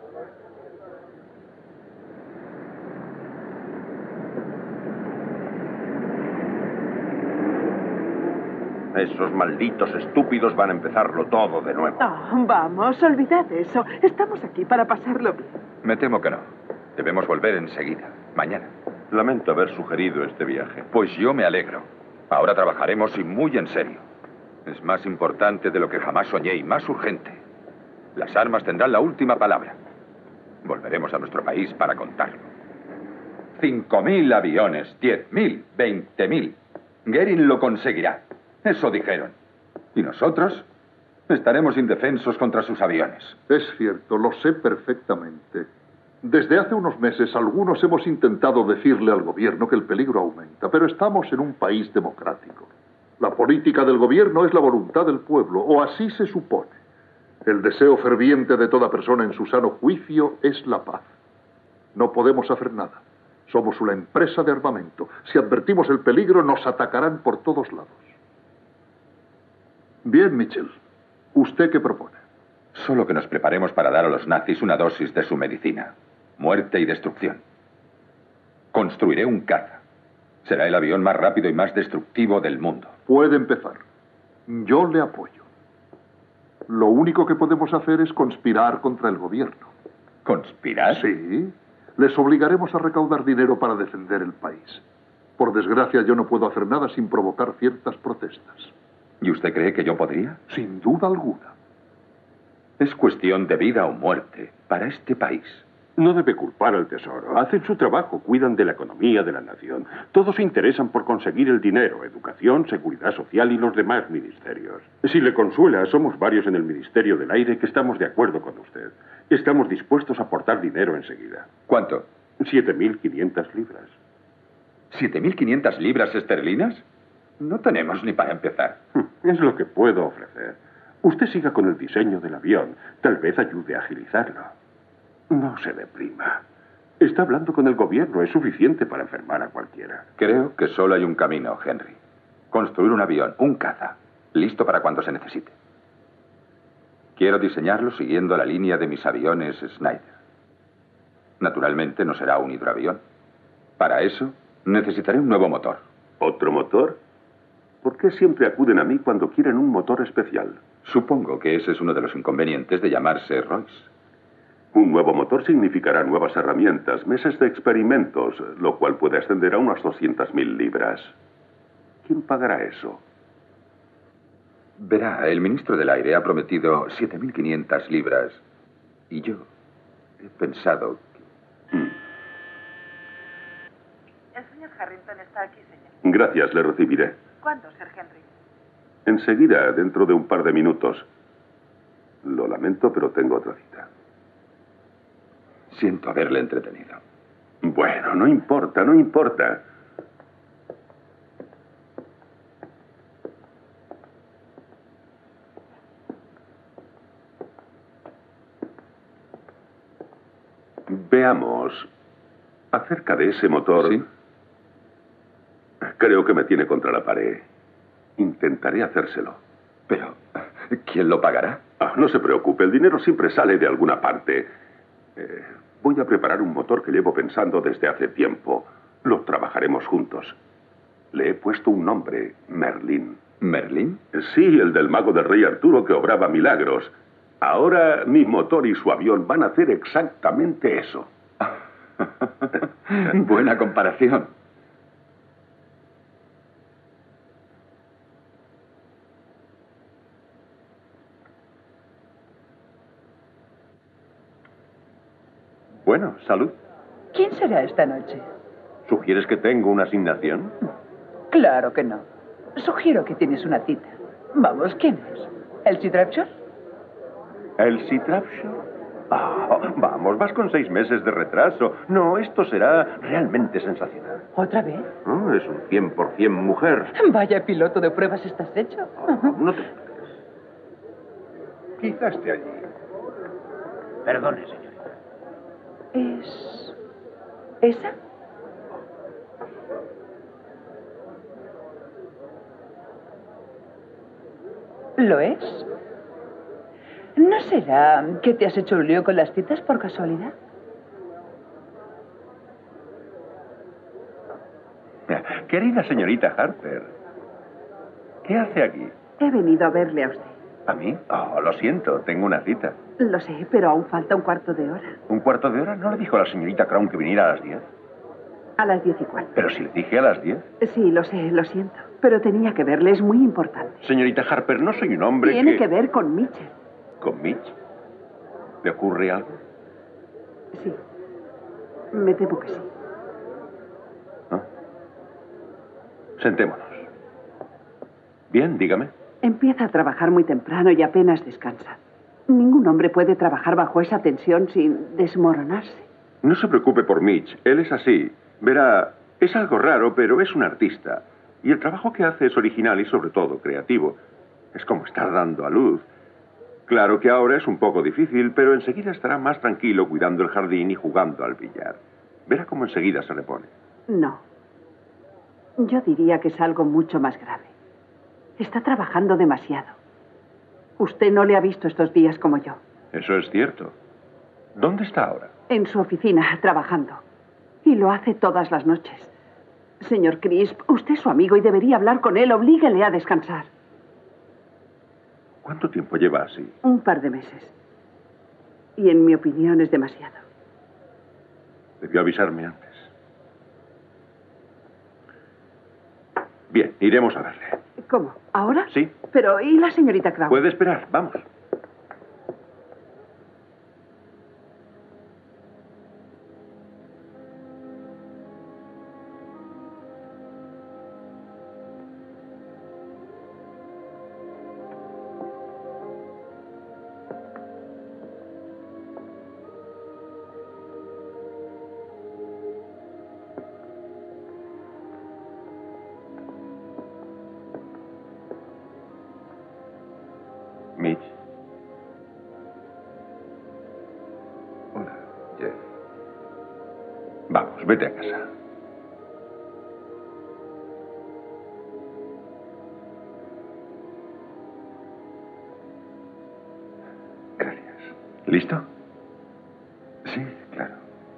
Esos malditos estúpidos van a empezarlo todo de nuevo. Oh, vamos, olvidad eso. Estamos aquí para pasarlo bien. Me temo que no. Debemos volver enseguida, mañana. Lamento haber sugerido este viaje. Pues yo me alegro. Ahora trabajaremos y muy en serio. Es más importante de lo que jamás soñé y más urgente. Las armas tendrán la última palabra. Volveremos a nuestro país para contarlo. Cinco mil aviones, diez mil, veinte mil. Goering lo conseguirá. Eso dijeron. Y nosotros estaremos indefensos contra sus aviones. Es cierto, lo sé perfectamente. Desde hace unos meses algunos hemos intentado decirle al gobierno que el peligro aumenta, pero estamos en un país democrático. La política del gobierno es la voluntad del pueblo, o así se supone. El deseo ferviente de toda persona en su sano juicio es la paz. No podemos hacer nada. Somos una empresa de armamento. Si advertimos el peligro, nos atacarán por todos lados. Bien, Mitchell. ¿Usted qué propone? Solo que nos preparemos para dar a los nazis una dosis de su medicina. Muerte y destrucción. Construiré un caza. Será el avión más rápido y más destructivo del mundo. Puede empezar. Yo le apoyo. Lo único que podemos hacer es conspirar contra el gobierno. ¿Conspirar? Sí. Les obligaremos a recaudar dinero para defender el país. Por desgracia, yo no puedo hacer nada sin provocar ciertas protestas. ¿Y usted cree que yo podría? Sin duda alguna. Es cuestión de vida o muerte para este país. No debe culpar al Tesoro. Hacen su trabajo, cuidan de la economía de la nación. Todos se interesan por conseguir el dinero, educación, seguridad social y los demás ministerios. Si le consuela, somos varios en el Ministerio del Aire que estamos de acuerdo con usted. Estamos dispuestos a aportar dinero enseguida. ¿Cuánto? Siete mil quinientas libras. ¿Siete mil quinientas libras esterlinas? No tenemos ni para empezar. Es lo que puedo ofrecer. Usted siga con el diseño del avión. Tal vez ayude a agilizarlo. No se deprima. Está hablando con el gobierno. Es suficiente para enfermar a cualquiera. Creo que solo hay un camino, Henry. Construir un avión, un caza, listo para cuando se necesite. Quiero diseñarlo siguiendo la línea de mis aviones Snyder. Naturalmente no será un hidroavión. Para eso necesitaré un nuevo motor. ¿Otro motor? ¿Por qué siempre acuden a mí cuando quieren un motor especial? Supongo que ese es uno de los inconvenientes de llamarse Royce. Un nuevo motor significará nuevas herramientas, meses de experimentos, lo cual puede ascender a unas doscientas mil libras. ¿Quién pagará eso? Verá, el ministro del Aire ha prometido siete mil quinientas libras. Y yo he pensado que... Hmm. El señor Harrington está aquí, señor. Gracias, le recibiré. ¿Cuándo, Sir Henry? Enseguida, dentro de un par de minutos. Lo lamento, pero tengo otra cita. Siento haberle entretenido. Bueno, no importa, no importa. Veamos. Acerca de ese motor... ¿Sí? Creo que me tiene contra la pared. Intentaré hacérselo. Pero, ¿quién lo pagará? Ah, no se preocupe, el dinero siempre sale de alguna parte. Eh, voy a preparar un motor que llevo pensando desde hace tiempo. Lo trabajaremos juntos. Le he puesto un nombre, Merlín. ¿Merlín? Sí, el del mago del rey Arturo que obraba milagros. Ahora mi motor y su avión van a hacer exactamente eso. Buena comparación. Bueno, salud. ¿Quién será esta noche? ¿Sugieres que tengo una asignación? Claro que no. Sugiero que tienes una cita. Vamos, ¿quién es? ¿Elsie Trapshire? ¿Elsie Trapshire? Ah, vamos, vas con seis meses de retraso. No, esto será realmente sensacional. ¿Otra vez? Oh, es un cien por cien mujer. Vaya piloto de pruebas estás hecho. Oh, no te... Quizá esté allí. Perdone, señorita. ¿Es... esa? ¿Lo es? ¿No será que te has hecho un lío con las citas por casualidad? Querida señorita Harper, ¿qué hace aquí? He venido a verle a usted. ¿A mí? Oh, lo siento, tengo una cita. Lo sé, pero aún falta un cuarto de hora. ¿Un cuarto de hora? ¿No le dijo a la señorita Crown que viniera a las diez? A las diez y cuarto. Pero si le dije a las diez. Sí, lo sé, lo siento. Pero tenía que verle, es muy importante. Señorita Harper, no soy un hombre Tiene que... que ver con Mitchell. ¿Con Mitch? ¿Le ocurre algo? Sí. Me temo que sí. ¿Ah? Sentémonos. Bien, dígame. Empieza a trabajar muy temprano y apenas descansa. Ningún hombre puede trabajar bajo esa tensión sin desmoronarse. No se preocupe por Mitch. Él es así. Verá, es algo raro, pero es un artista. Y el trabajo que hace es original y sobre todo creativo. Es como estar dando a luz. Claro que ahora es un poco difícil, pero enseguida estará más tranquilo cuidando el jardín y jugando al billar. Verá cómo enseguida se repone. No. Yo diría que es algo mucho más grave. Está trabajando demasiado. Usted no le ha visto estos días como yo. Eso es cierto. ¿Dónde está ahora? En su oficina, trabajando. Y lo hace todas las noches. Señor Crisp, usted es su amigo y debería hablar con él. Oblíguele a descansar. ¿Cuánto tiempo lleva así? Un par de meses. Y en mi opinión es demasiado. Debió avisarme antes. Bien, iremos a verle. ¿Cómo? ¿Ahora? Sí. Pero, ¿y la señorita Crown? Puede esperar, vamos. Mitch. Hola, Jeff. Vamos, vete a casa. Gracias. ¿Listo? Sí, claro.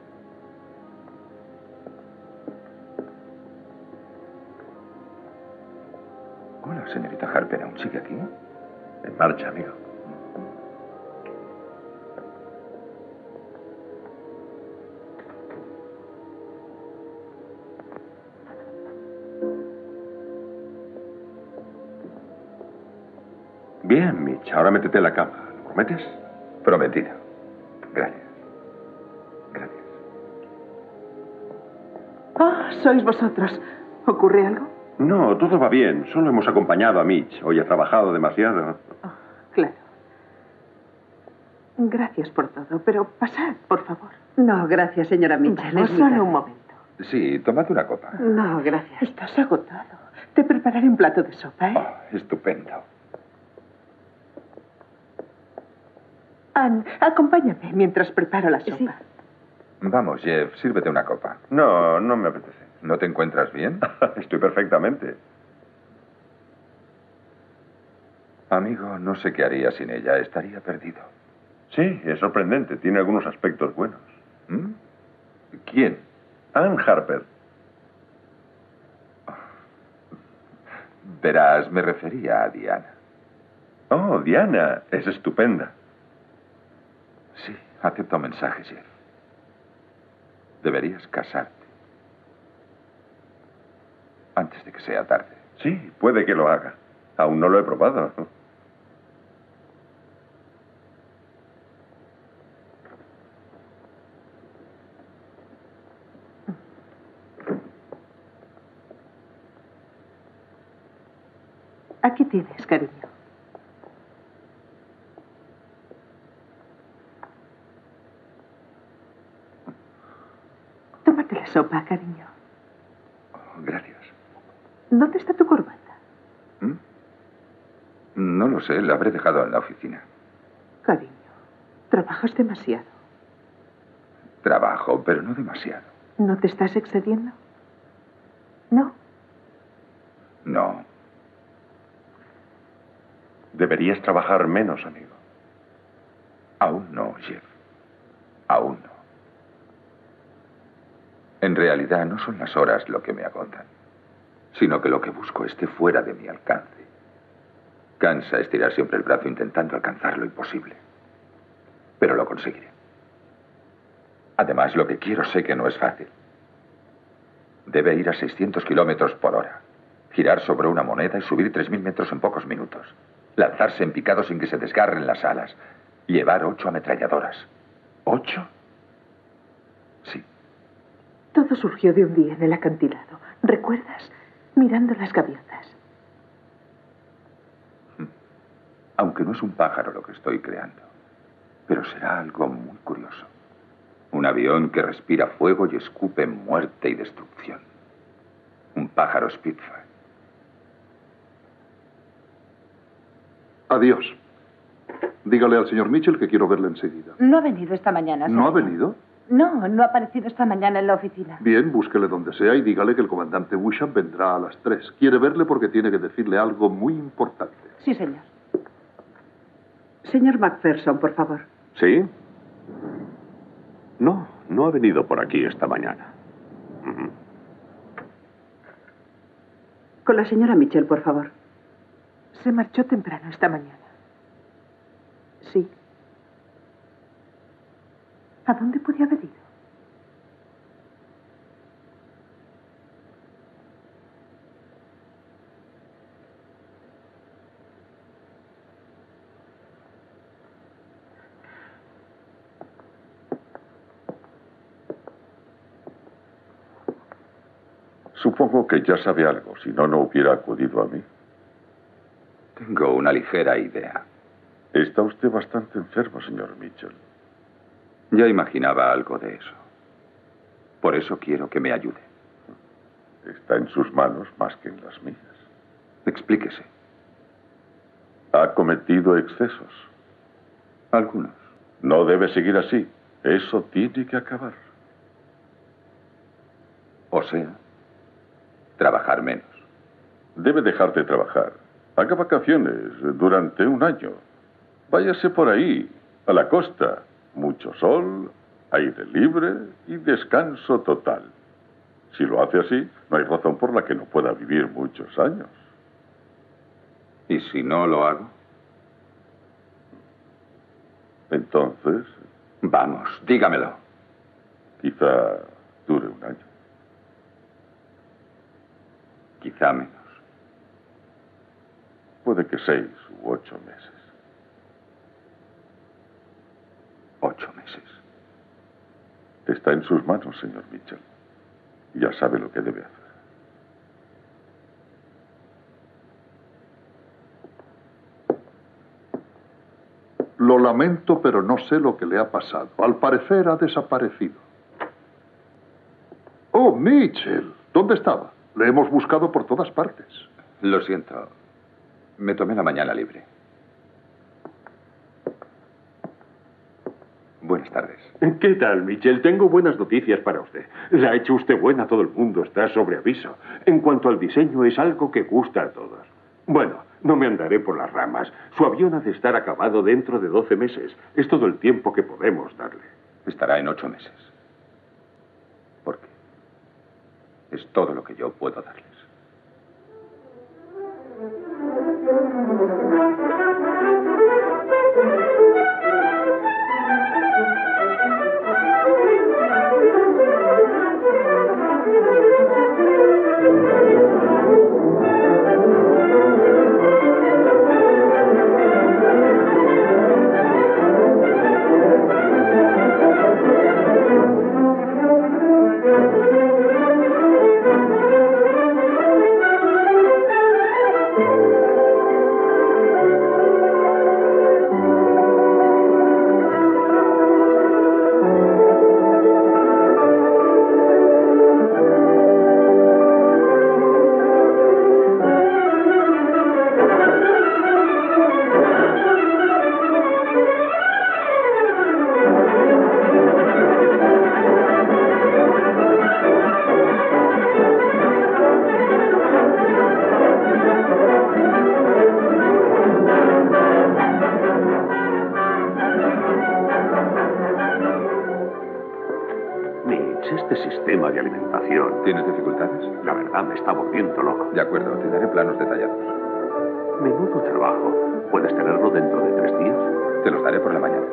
Hola, señorita Harper, ¿aún sigue aquí? En marcha, amigo. Bien, Mitch. Ahora métete en la cama. ¿Lo prometes? Prometido. Gracias. Gracias. Ah, sois vosotros. ¿Ocurre algo? No, todo va bien. Solo hemos acompañado a Mitch. Hoy ha trabajado demasiado. Oh, claro. Gracias por todo, pero pasad, por favor. No, gracias, señora Mitchell. Vamos, Es solo mi un tarde. momento. Sí, tomad una copa. No, gracias. Estás agotado. Te prepararé un plato de sopa, ¿eh? Oh, estupendo. Ann, acompáñame mientras preparo la sopa. Sí. Vamos, Jeff, sírvete una copa. No, no me apetece. ¿No te encuentras bien? Estoy perfectamente. Amigo, no sé qué haría sin ella. Estaría perdido. Sí, es sorprendente. Tiene algunos aspectos buenos. ¿Mm? ¿Quién? Anne Harper. Verás, me refería a Diana. Oh, Diana. Es estupenda. Sí, acepto mensajes, Jeff. Deberías casarte. Antes de que sea tarde. Sí, puede que lo haga. Aún no lo he probado. Aquí tienes, cariño. Tómate la sopa, cariño. Gracias. ¿Dónde está tu corbata? ¿Mm? No lo sé, la habré dejado en la oficina. Cariño, trabajas demasiado. Trabajo, pero no demasiado. ¿No te estás excediendo? No. No. Deberías trabajar menos, amigo. Aún no, Jeff. Aún no. En realidad no son las horas lo que me agotan, sino que lo que busco esté fuera de mi alcance. Cansa estirar siempre el brazo intentando alcanzar lo imposible. Pero lo conseguiré. Además, lo que quiero sé que no es fácil. Debe ir a seiscientos kilómetros por hora, girar sobre una moneda y subir tres mil metros en pocos minutos. Lanzarse en picado sin que se desgarren las alas. Llevar ocho ametralladoras. ¿Ocho? Sí. Todo surgió de un día en el acantilado. ¿Recuerdas? Mirando las gaviotas. Aunque no es un pájaro lo que estoy creando, pero será algo muy curioso. Un avión que respira fuego y escupe muerte y destrucción. Un pájaro Spitfire. Adiós. Dígale al señor Mitchell que quiero verle enseguida. No ha venido esta mañana. ¿No ha señor. venido? No, no ha aparecido esta mañana en la oficina. Bien, búsquele donde sea y dígale que el comandante Busham vendrá a las tres. Quiere verle porque tiene que decirle algo muy importante. Sí, señor. Señor Macpherson, por favor. ¿Sí? No, no ha venido por aquí esta mañana. Uh-huh. Con la señora Mitchell, por favor. Se marchó temprano esta mañana. Sí. ¿A dónde podía haber ido? Supongo que ya sabe algo, si no, no hubiera acudido a mí. Tengo una ligera idea. Está usted bastante enfermo, señor Mitchell. Ya imaginaba algo de eso. Por eso quiero que me ayude. Está en sus manos más que en las mías. Explíquese. Ha cometido excesos. Algunos. No debe seguir así. Eso tiene que acabar. O sea, trabajar menos. Debe dejar de trabajar. Haga vacaciones durante un año. Váyase por ahí, a la costa. Mucho sol, aire libre y descanso total. Si lo hace así, no hay razón por la que no pueda vivir muchos años. ¿Y si no lo hago? Entonces... Vamos, dígamelo. Quizá dure un año. Quizá menos. Puede que seis u ocho meses. Ocho meses. Está en sus manos, señor Mitchell. Ya sabe lo que debe hacer. Lo lamento, pero no sé lo que le ha pasado. Al parecer ha desaparecido. Oh, Mitchell, ¿dónde estaba? Le hemos buscado por todas partes. Lo siento. Me tomé la mañana libre. Buenas tardes. ¿Qué tal, Mitchell? Tengo buenas noticias para usted. La ha hecho usted buena, todo el mundo está sobre aviso. En cuanto al diseño, es algo que gusta a todos. Bueno, No me andaré por las ramas. Su avión ha de estar acabado dentro de doce meses. Es todo el tiempo que podemos darle. Estará en ocho meses. ¿Por qué? Es todo lo que yo puedo darles. Este sistema de alimentación... ¿Tienes dificultades? La verdad me está volviendo loco. De acuerdo, te daré planos detallados. Menudo trabajo. ¿Puedes tenerlo dentro de tres días? Te los daré por la mañana.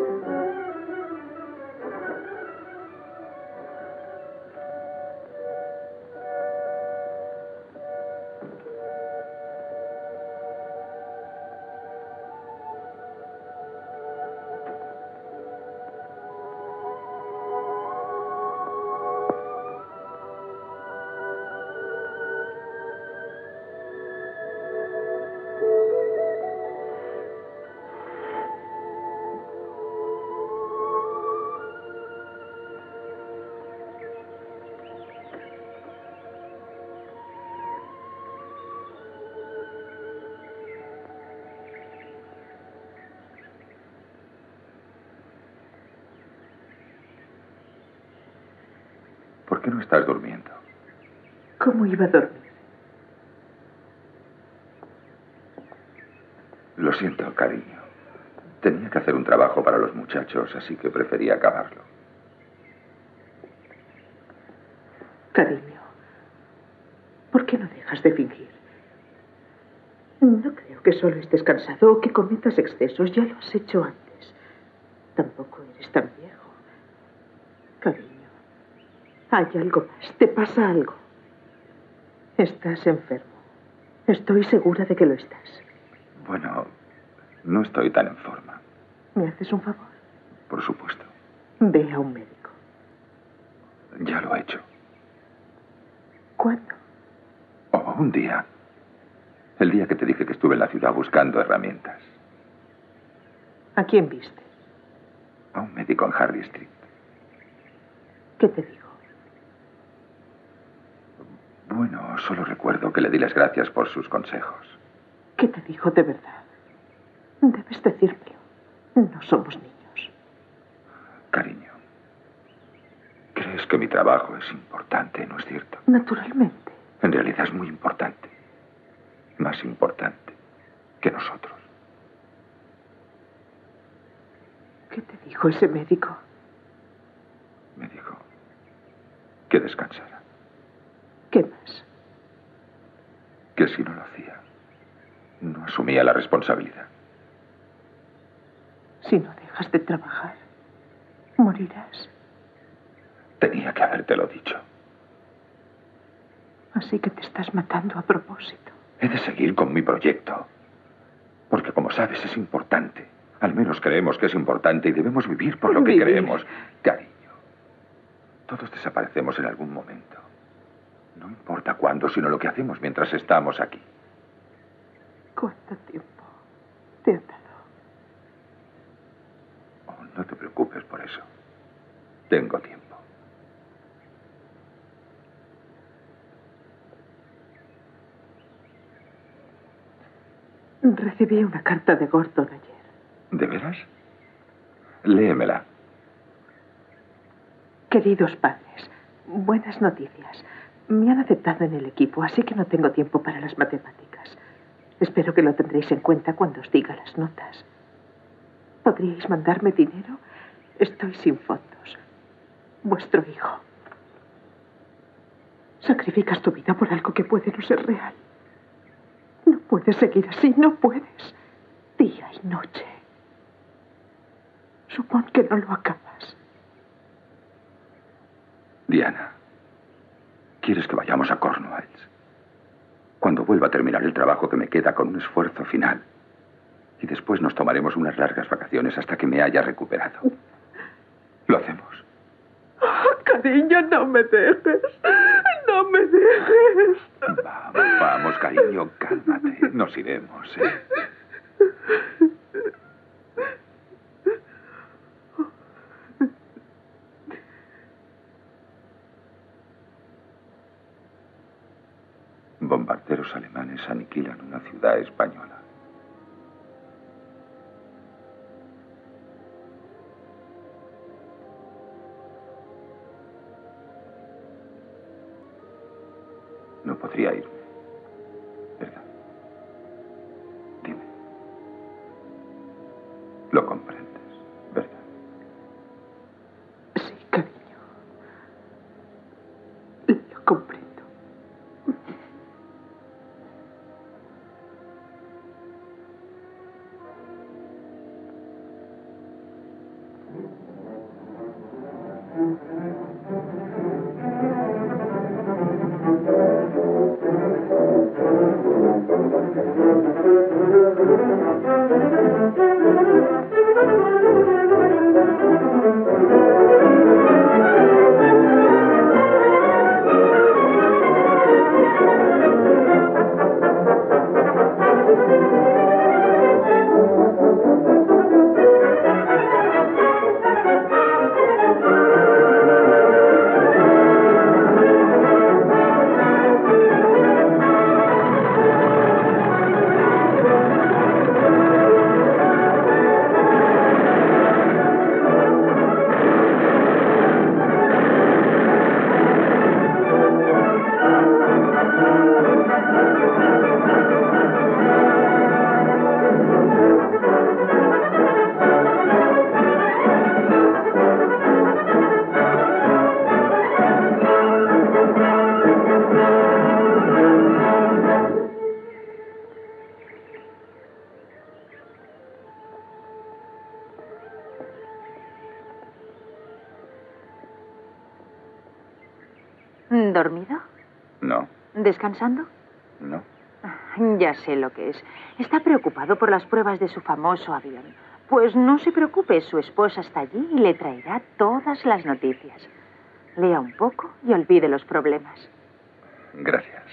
¿Por qué no estás durmiendo? ¿Cómo iba a dormir? Lo siento, cariño. Tenía que hacer un trabajo para los muchachos, así que preferí acabarlo. Cariño, ¿por qué no dejas de fingir? No creo que solo estés cansado o que cometas excesos. Ya lo has hecho antes. Tampoco eres tan viejo. Cariño, hay algo más. ¿Te pasa algo? Estás enfermo. Estoy segura de que lo estás. Bueno, no estoy tan en forma. ¿Me haces un favor? Por supuesto. Ve a un médico. Ya lo he hecho. ¿Cuándo? Oh, un día. El día que te dije que estuve en la ciudad buscando herramientas. ¿A quién viste? A un médico en Harley Street. ¿Qué te dijo? Bueno, solo recuerdo que le di las gracias por sus consejos. ¿Qué te dijo de verdad? Debes decírmelo. No somos niños. Cariño, crees que mi trabajo es importante, ¿no es cierto? Naturalmente. En realidad es muy importante. Más importante que nosotros. ¿Qué te dijo ese médico? Me dijo que descansara. ¿Qué más? Que si no lo hacía, no asumía la responsabilidad. Si no dejas de trabajar, morirás. Tenía que habértelo dicho. Así que te estás matando a propósito. He de seguir con mi proyecto. Porque, como sabes, es importante. Al menos creemos que es importante y debemos vivir por lo que Vivir. creemos. Cariño, todos desaparecemos en algún momento. No importa cuándo, sino lo que hacemos mientras estamos aquí. ¿Cuánto tiempo te han dado? Oh, no te preocupes por eso. Tengo tiempo. Recibí una carta de Gordon ayer. ¿De veras? Léemela. Queridos padres, buenas noticias. Me han aceptado en el equipo, así que no tengo tiempo para las matemáticas. Espero que lo tendréis en cuenta cuando os diga las notas. ¿Podríais mandarme dinero? Estoy sin fondos. Vuestro hijo. Sacrificas tu vida por algo que puede no ser real. No puedes seguir así, no puedes. Día y noche. Supón que no lo acabas. Diana, ¿quieres que vayamos a Cornwalls? Cuando vuelva a terminar el trabajo que me queda con un esfuerzo final. Y después nos tomaremos unas largas vacaciones hasta que me haya recuperado. ¿Lo hacemos? Oh, cariño, no me dejes. No me dejes. Vamos, vamos, cariño, cálmate. Nos iremos, ¿eh? Bombarderos alemanes aniquilan una ciudad española. No podría irme, ¿verdad? Dime. Lo comprendes, ¿verdad? Sí, cariño. Lo comprendo. ¿Dormido? No, ¿Descansando? no. Ya sé lo que es. Está preocupado por las pruebas de su famoso avión. Pues no se preocupe, su esposa está allí y le traerá todas las noticias. Lea un poco y olvide los problemas. Gracias.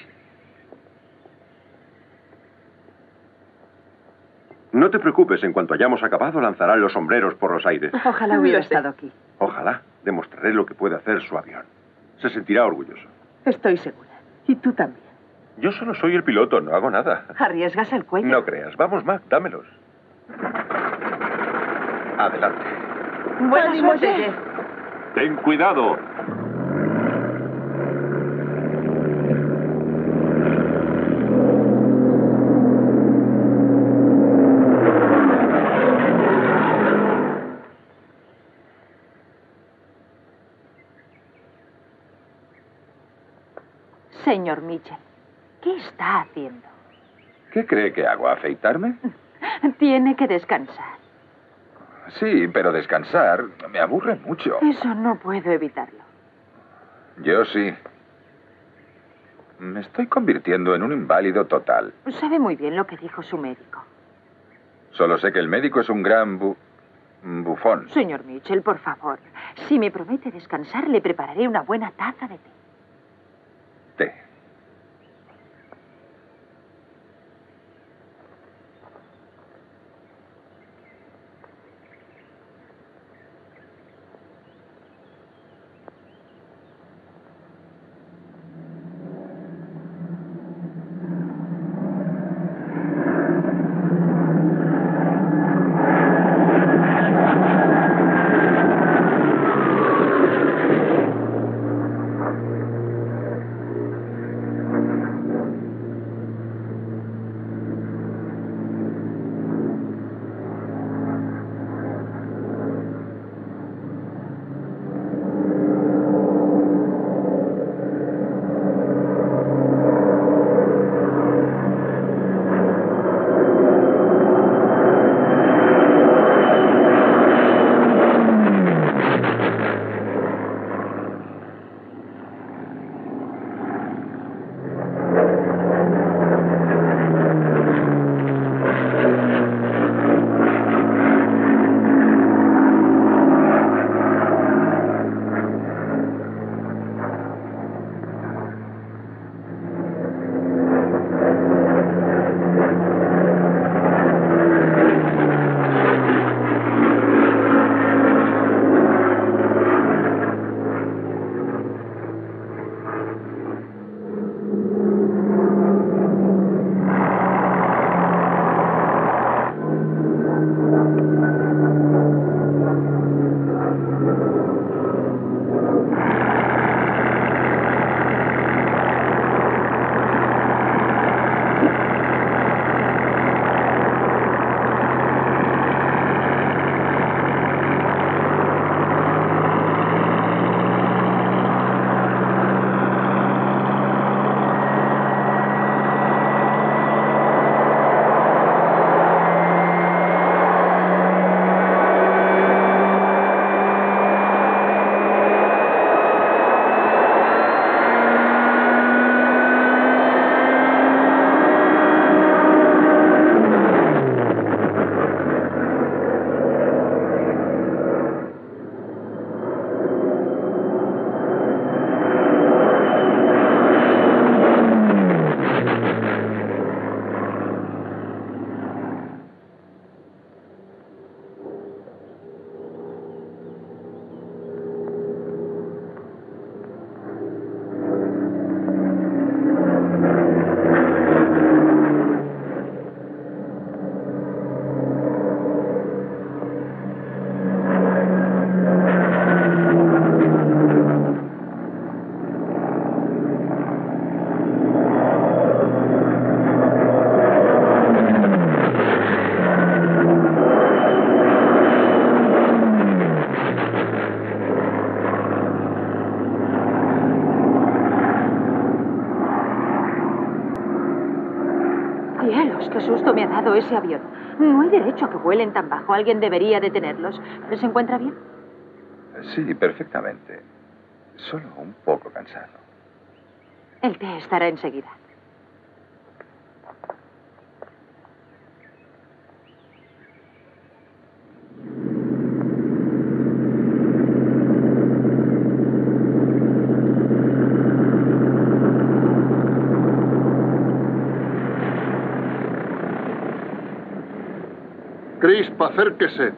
No te preocupes, en cuanto hayamos acabado lanzarán los sombreros por los aires. Ojalá hubiera estado aquí. Ojalá. Demostraré lo que puede hacer su avión. Se sentirá orgulloso. Estoy segura. Y tú también. Yo solo soy el piloto, no hago nada. Arriesgas el cuello. No creas. Vamos, Mac, dámelos. Adelante. Buena suerte. Ten cuidado. Señor Mitchell, ¿qué está haciendo? ¿Qué cree que hago? ¿Afeitarme? Tiene que descansar. Sí, pero descansar me aburre mucho. Eso no puedo evitarlo. Yo sí. Me estoy convirtiendo en un inválido total. Sabe muy bien lo que dijo su médico. Solo sé que el médico es un gran bu... bufón. Señor Mitchell, por favor, si me promete descansar, le prepararé una buena taza de té. Té. Dios, qué susto me ha dado ese avión. No hay derecho a que vuelen tan bajo. Alguien debería detenerlos. ¿Se encuentra bien? Sí, perfectamente. Solo un poco cansado. El té estará enseguida. Crisp, acérquese.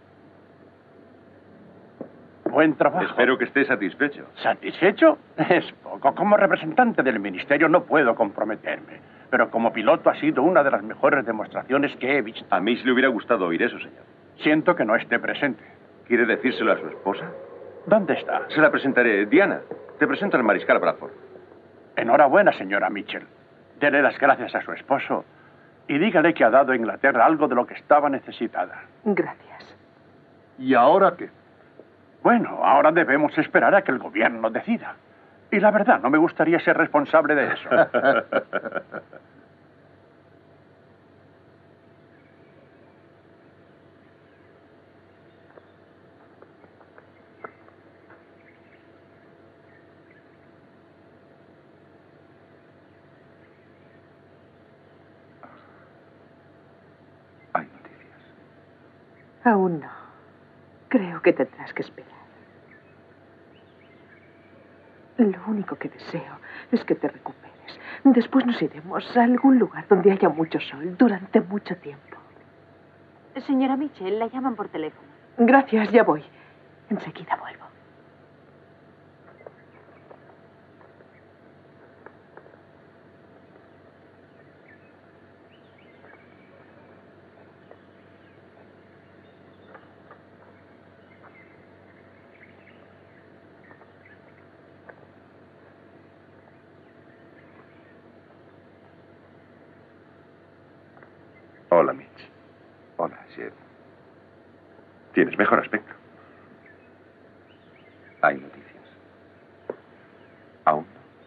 Buen trabajo. Espero que esté satisfecho. ¿Satisfecho? Es poco. Como representante del ministerio no puedo comprometerme. Pero como piloto ha sido una de las mejores demostraciones que he visto. A mí sí le hubiera gustado oír eso, señor. Siento que no esté presente. ¿Quiere decírselo a su esposa? ¿Dónde está? Se la presentaré. Diana, te presento al mariscal Bradford. Enhorabuena, señora Mitchell. Dele las gracias a su esposo y dígale que ha dado a Inglaterra algo de lo que estaba necesitada. Gracias. ¿Y ahora qué? Bueno, ahora debemos esperar a que el gobierno decida. Y la verdad, no me gustaría ser responsable de eso. Aún no. Creo que tendrás que esperar. Lo único que deseo es que te recuperes. Después nos iremos a algún lugar donde haya mucho sol durante mucho tiempo. Señora Mitchell, la llaman por teléfono. Gracias, ya voy. Enseguida vuelvo. Hola, Mitch. Hola, Jeff. Tienes mejor aspecto. Hay noticias. ¿Aún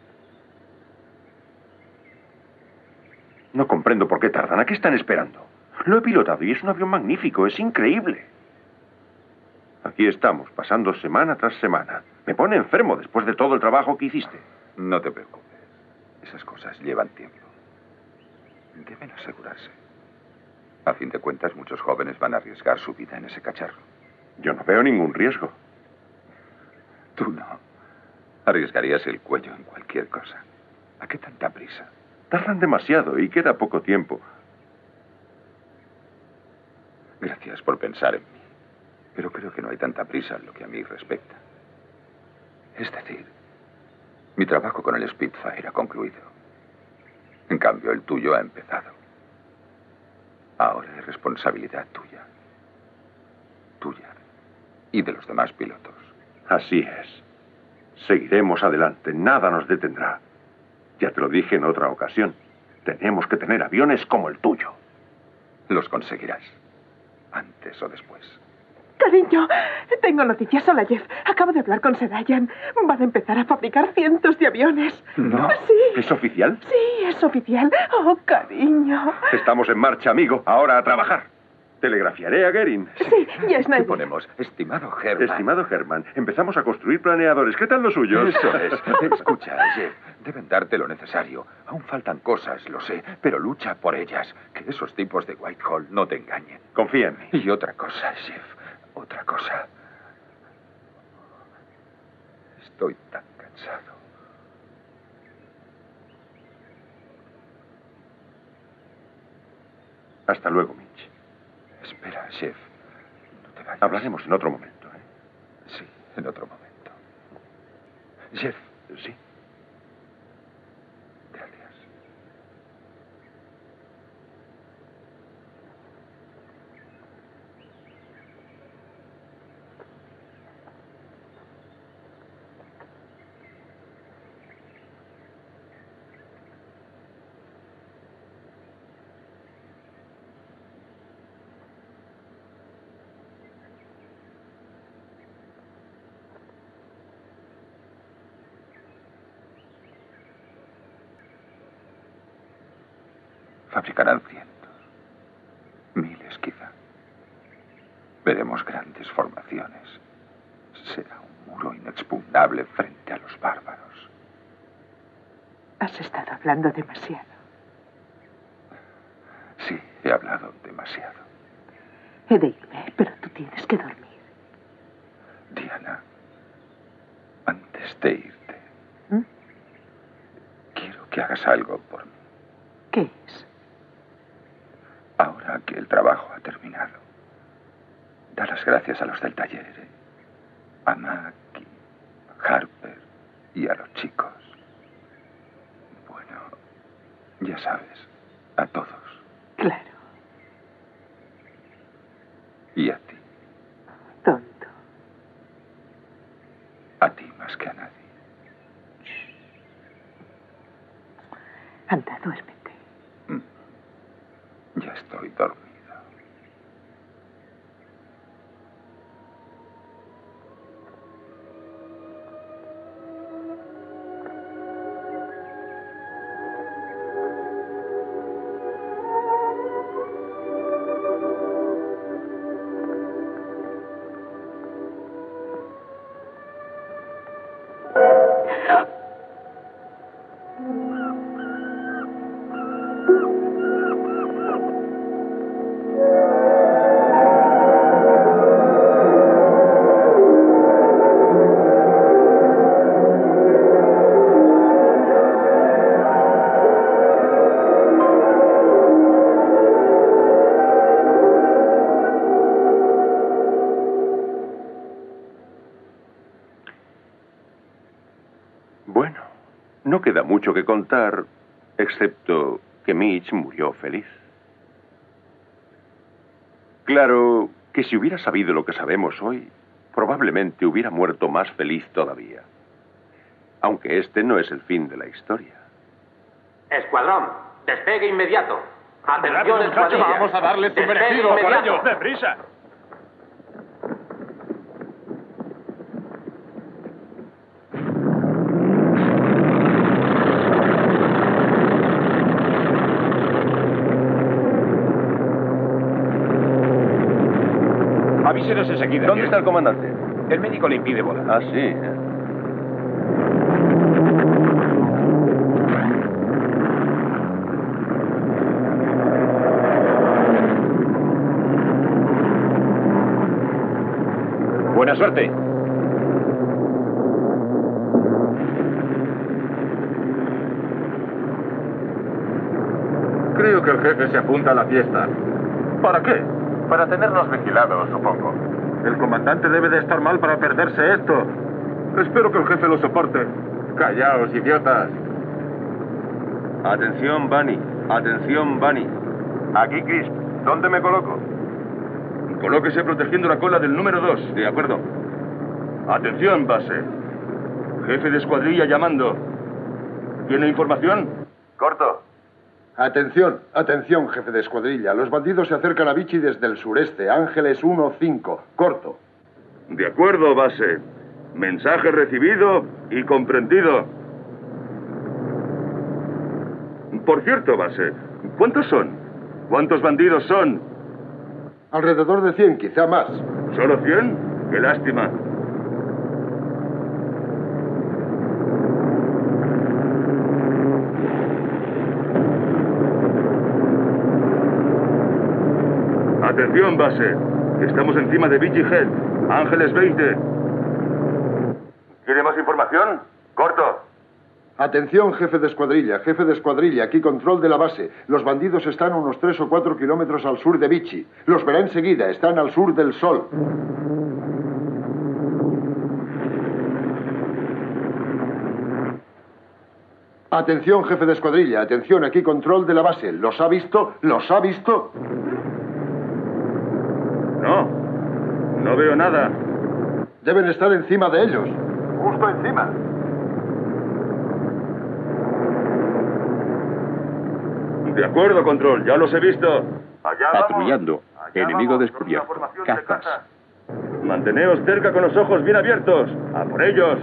no? No comprendo por qué tardan. ¿A qué están esperando? Lo he pilotado y es un avión magnífico. Es increíble. Aquí estamos, pasando semana tras semana. Me pone enfermo después de todo el trabajo que hiciste. No te preocupes. Esas cosas llevan tiempo. Deben asegurarse. A fin de cuentas, muchos jóvenes van a arriesgar su vida en ese cacharro. Yo no veo ningún riesgo. Tú no. Arriesgarías el cuello en cualquier cosa. ¿A qué tanta prisa? Tardan demasiado y queda poco tiempo. Gracias por pensar en mí. Pero creo que no hay tanta prisa en lo que a mí respecta. Es decir, mi trabajo con el Spitfire ha concluido. En cambio, el tuyo ha empezado. Ahora es responsabilidad tuya. Tuya. Y de los demás pilotos. Así es. Seguiremos adelante. Nada nos detendrá. Ya te lo dije en otra ocasión. Tenemos que tener aviones como el tuyo. Los conseguirás. Antes o después. Cariño, tengo noticias. Hola, Jeff. Acabo de hablar con Sedayan. Van a empezar a fabricar cientos de aviones. ¿No? Sí. ¿Es oficial? Sí, es oficial. Oh, cariño. Estamos en marcha, amigo. Ahora a trabajar. Telegrafiaré a Guerin. Sí, ya es ¿Qué ponemos? Estimado Herman. Estimado Herman, empezamos a construir planeadores. ¿Qué tal los suyos? Eso es. Escucha, Jeff. Deben darte lo necesario. Aún faltan cosas, lo sé, pero lucha por ellas. Que esos tipos de Whitehall no te engañen. Confía en mí. Y otra cosa, Jeff. Otra cosa. Estoy tan cansado. Hasta luego, Mitch. Espera, Jeff. No te vayas. Hablaremos en otro momento, ¿eh? Sí, en otro momento. Jeff. Sí. Gracias. Fabricarán cientos, miles quizá. Veremos grandes formaciones. Será un muro inexpugnable frente a los bárbaros. Has estado hablando demasiado. Sí, he hablado demasiado. He de irme, pero tú tienes que dormir. Diana, antes de irte, ¿Mm? quiero que hagas algo por mí. ¿Qué es? Ahora que el trabajo ha terminado, da las gracias a los del taller, ¿eh? A Mackie, Harper y a los chicos. Bueno, ya sabes, a todos. Claro. Y a ti. Tonto. A ti más que a nadie. Anda, duérmete. Ya estoy dormido. Bueno, no queda mucho que contar, excepto que Mitch murió feliz. Claro que si hubiera sabido lo que sabemos hoy, probablemente hubiera muerto más feliz todavía. Aunque este no es el fin de la historia. Escuadrón, despegue inmediato. Atención, Rápido, muchacho, escuadrilla. vamos a darle su Despegue merecido por inmediato. ello. ¡Deprisa! Avísenos enseguida. ¿Dónde está el comandante? El médico le impide volar. Ah, sí. Buena suerte. Creo que el jefe se apunta a la fiesta. ¿Para qué? Para tenernos vigilados, supongo. El comandante debe de estar mal para perderse esto. Espero que el jefe lo soporte. Callaos, idiotas. Atención, Bunny. Atención, Bunny. Aquí, Chris. ¿Dónde me coloco? Colóquese protegiendo la cola del número dos, ¿de acuerdo? Atención, base. Jefe de escuadrilla llamando. ¿Tiene información? Corto. Atención, atención, jefe de escuadrilla. Los bandidos se acercan a Vichy desde el sureste. Ángeles uno cinco. Corto. De acuerdo, base. Mensaje recibido y comprendido. Por cierto, base, ¿cuántos son? ¿Cuántos bandidos son? Alrededor de cien, quizá más. ¿Solo cien? ¡Qué lástima! Atención, base. Estamos encima de Vichy Head. Ángeles veinte. ¿Quiere más información? Corto. Atención, jefe de escuadrilla. Jefe de escuadrilla, aquí control de la base. Los bandidos están a unos tres o cuatro kilómetros al sur de Vichy. Los verá enseguida. Están al sur del sol. Atención, jefe de escuadrilla. Atención, aquí control de la base. ¿Los ha visto? ¿Los ha visto? No. No veo nada. Deben estar encima de ellos. Justo encima. De acuerdo, control. Ya los he visto. Allá Patrullando. Enemigo vamos, descubierto. con una formación de Cazas. caza. Manteneos cerca con los ojos bien abiertos. ¡A por ellos!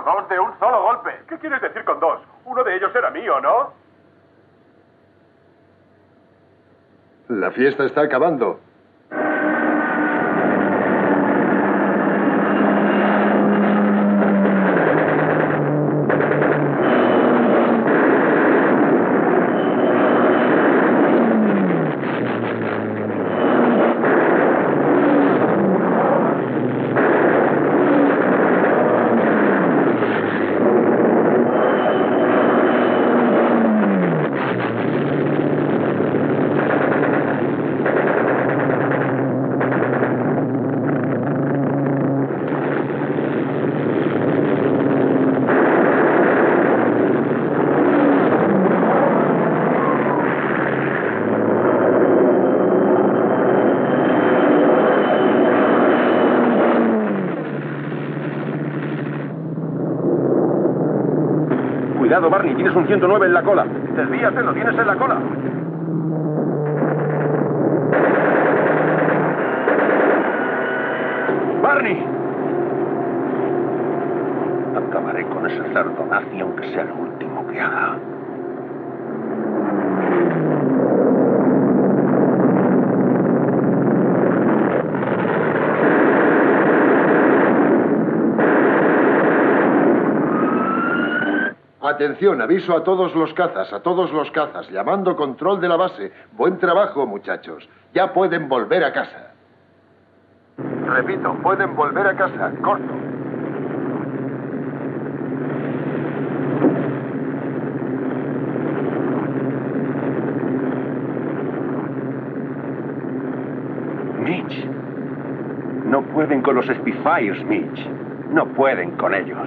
hecho dos de un solo golpe. ¿Qué quieres decir con dos? Uno de ellos era mío, ¿no? La fiesta está acabando. Cuidado, Barney, tienes un ciento nueve en la cola. Desvíate, lo tienes en la cola. ¡Barney! Acabaré con ese cerdo nazi, aunque sea lo último que haga. Atención, aviso a todos los cazas, a todos los cazas, llamando control de la base. Buen trabajo, muchachos. Ya pueden volver a casa. Repito, pueden volver a casa. Corto. Mitch. No pueden con los Spitfires, Mitch. No pueden con ellos.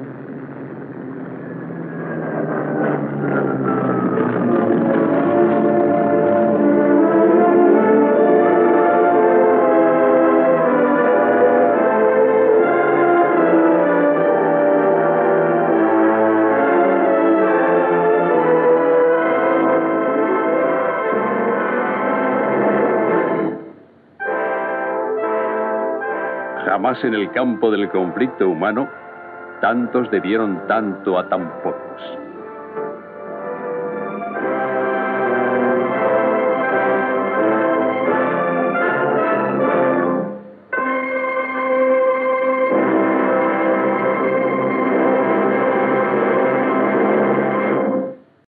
Jamás en el campo del conflicto humano tantos debieron tanto a tan pocos.